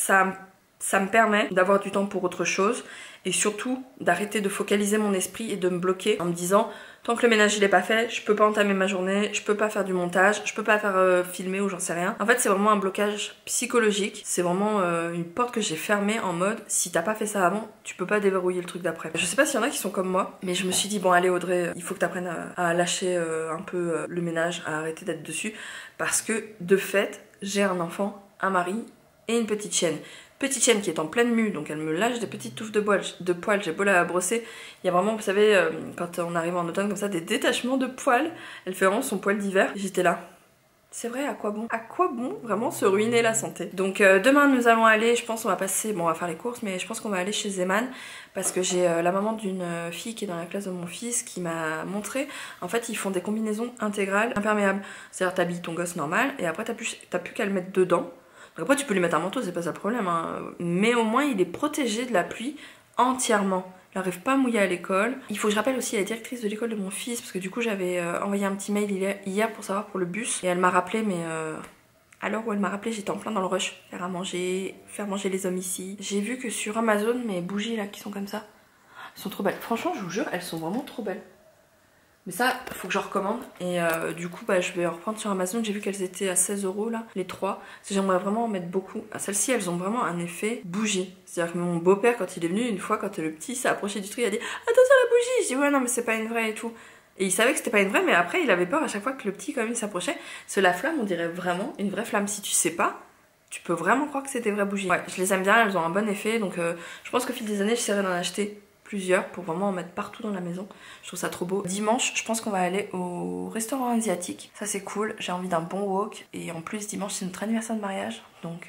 ça me permet d'avoir du temps pour autre chose et surtout d'arrêter de focaliser mon esprit et de me bloquer en me disant tant que le ménage il est pas fait, je peux pas entamer ma journée, je peux pas faire du montage, je peux pas faire filmer ou j'en sais rien. En fait c'est vraiment un blocage psychologique, c'est vraiment une porte que j'ai fermée en mode si t'as pas fait ça avant, tu peux pas déverrouiller le truc d'après. Je sais pas s'il y en a qui sont comme moi, mais je me suis dit bon allez Audrey, il faut que t'apprennes à lâcher un peu le ménage, à arrêter d'être dessus parce que de fait j'ai un enfant, un mari et une petite chienne. Petite chienne qui est en pleine mue, donc elle me lâche des petites touffes de poils, j'ai beau la brosser, il y a vraiment, vous savez, quand on arrive en automne comme ça, des détachements de poils, elle fait vraiment son poil d'hiver, j'étais là. C'est vrai, à quoi bon? À quoi bon vraiment se ruiner la santé? Donc demain nous allons aller, je pense on va passer, bon on va faire les courses, mais je pense qu'on va aller chez Zeman, parce que j'ai la maman d'une fille qui est dans la classe de mon fils qui m'a montré, en fait ils font des combinaisons intégrales, imperméables, c'est-à-dire t'habilles ton gosse normal, et après t'as plus qu'à le mettre dedans. Donc après tu peux lui mettre un manteau, c'est pas ça le problème hein. Mais au moins il est protégé de la pluie entièrement. Il n'arrive pas à mouiller à l'école. Il faut que je rappelle aussi la directrice de l'école de mon fils parce que du coup j'avais envoyé un petit mail hier pour savoir pour le bus et elle m'a rappelé mais à l'heure où elle m'a rappelé j'étais en plein dans le rush. Faire manger les hommes ici. J'ai vu que sur Amazon mes bougies là qui sont comme ça, elles sont trop belles. Franchement je vous jure elles sont vraiment trop belles. Mais ça, faut que je recommande. Et du coup, bah, je vais reprendre sur Amazon. J'ai vu qu'elles étaient à 16 € là, les 3. J'aimerais vraiment en mettre beaucoup. Celles-ci, elles ont vraiment un effet bougie. C'est-à-dire que mon beau-père, quand il est venu, une fois, quand le petit s'est approché du truc, il a dit attention la bougie. Je dis ouais, non, mais c'est pas une vraie et tout. Et il savait que c'était pas une vraie, mais après, il avait peur à chaque fois que le petit, quand même, il s'approchait. La flamme, on dirait vraiment une vraie flamme. Si tu sais pas, tu peux vraiment croire que c'est des vraies bougies. Ouais, je les aime bien, elles ont un bon effet, donc je pense qu'au fil des années, j'essaierai d'en acheter plusieurs pour vraiment en mettre partout dans la maison. Je trouve ça trop beau. Dimanche, je pense qu'on va aller au restaurant asiatique. Ça c'est cool, j'ai envie d'un bon wok. Et en plus, dimanche, c'est notre anniversaire de mariage, donc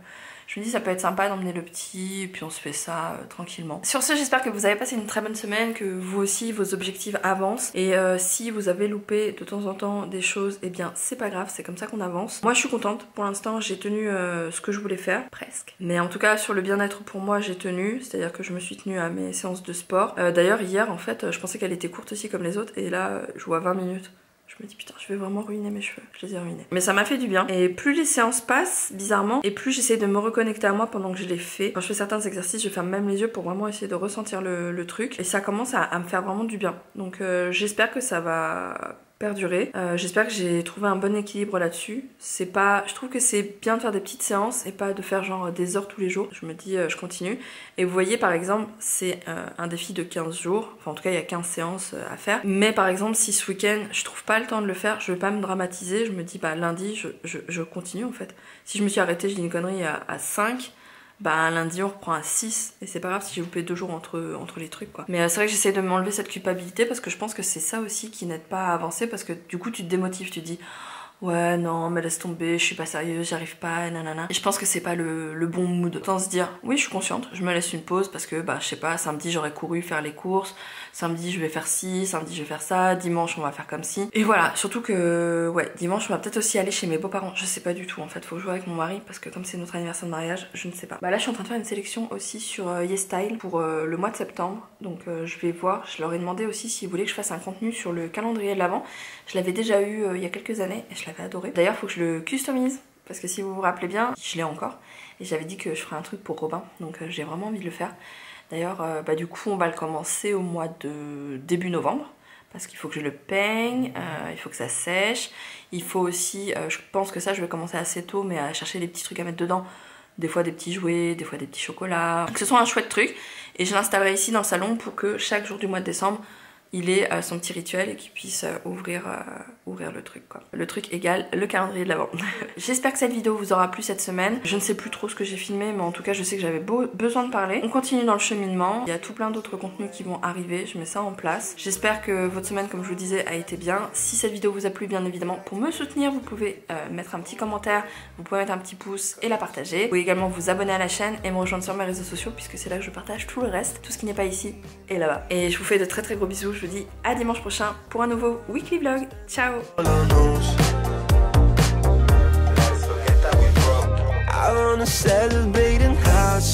je me dis ça peut être sympa d'emmener le petit et puis on se fait ça tranquillement. Sur ce, j'espère que vous avez passé une très bonne semaine, que vous aussi vos objectifs avancent et si vous avez loupé de temps en temps des choses, eh bien c'est pas grave, c'est comme ça qu'on avance. Moi je suis contente, pour l'instant j'ai tenu ce que je voulais faire, presque. Mais en tout cas sur le bien-être pour moi j'ai tenu, c'est-à-dire que je me suis tenue à mes séances de sport. D'ailleurs hier en fait je pensais qu'elle était courte aussi comme les autres et là je vois 20 minutes. Je me dis putain je vais vraiment ruiner mes cheveux, je les ai ruinés. Mais ça m'a fait du bien. Et plus les séances passent, bizarrement, et plus j'essaie de me reconnecter à moi pendant que je les fais. Quand je fais certains exercices, je ferme même les yeux pour vraiment essayer de ressentir le truc. Et ça commence à me faire vraiment du bien. Donc j'espère que ça va perdurer. J'espère que j'ai trouvé un bon équilibre là-dessus. C'est pas, je trouve que c'est bien de faire des petites séances et pas de faire genre des heures tous les jours. Je me dis je continue. Et vous voyez par exemple c'est un défi de 15 jours. Enfin en tout cas il y a 15 séances à faire. Mais par exemple si ce week-end je trouve pas le temps de le faire, je vais pas me dramatiser. Je me dis bah lundi je continue en fait. Si je me suis arrêtée, je dis une connerie à 5. Bah lundi on reprend à 6 et c'est pas grave si j'ai loupé 2 jours entre les trucs quoi. Mais c'est vrai que j'essaie de m'enlever cette culpabilité parce que je pense que c'est ça aussi qui n'aide pas à avancer parce que du coup tu te démotives, tu te dis ouais non mais laisse tomber, je suis pas sérieuse, j'y arrive pas, nanana. Et je pense que c'est pas le bon mood. Autant se dire oui je suis consciente, je me laisse une pause parce que bah je sais pas, samedi j'aurais couru faire les courses, samedi je vais faire ci, samedi je vais faire ça, dimanche on va faire comme ci. Et voilà, surtout que ouais dimanche on va peut-être aussi aller chez mes beaux-parents, je sais pas du tout en fait, faut jouer avec mon mari parce que comme c'est notre anniversaire de mariage, je ne sais pas. Bah là je suis en train de faire une sélection aussi sur YesStyle pour le mois de septembre, donc je vais voir, je leur ai demandé aussi s'ils voulaient que je fasse un contenu sur le calendrier de l'Avent. Je l'avais déjà eu il y a quelques années et je l'avais adoré. D'ailleurs faut que je le customise parce que si vous vous rappelez bien, je l'ai encore et j'avais dit que je ferais un truc pour Robin, donc j'ai vraiment envie de le faire. D'ailleurs bah du coup on va le commencer au mois de début novembre parce qu'il faut que je le peigne, il faut que ça sèche, il faut aussi, je pense que ça je vais commencer assez tôt mais à chercher les petits trucs à mettre dedans, des fois des petits jouets, des fois des petits chocolats, que ce soit un chouette truc et je l'installerai ici dans le salon pour que chaque jour du mois de décembre il ait son petit rituel et qu'il puisse ouvrir le truc quoi. Le truc égale le calendrier de l'Avent. J'espère que cette vidéo vous aura plu cette semaine. Je ne sais plus trop ce que j'ai filmé mais en tout cas je sais que j'avais besoin de parler. On continue dans le cheminement. Il y a tout plein d'autres contenus qui vont arriver. Je mets ça en place. J'espère que votre semaine comme je vous disais a été bien. Si cette vidéo vous a plu bien évidemment pour me soutenir vous pouvez mettre un petit commentaire, vous pouvez mettre un petit pouce et la partager. Vous pouvez également vous abonner à la chaîne et me rejoindre sur mes réseaux sociaux puisque c'est là que je partage tout le reste. Tout ce qui n'est pas ici et là-bas. Et je vous fais de très très gros bisous. Je vous dis à dimanche prochain pour un nouveau weekly vlog. Ciao. I wanna celebrate and have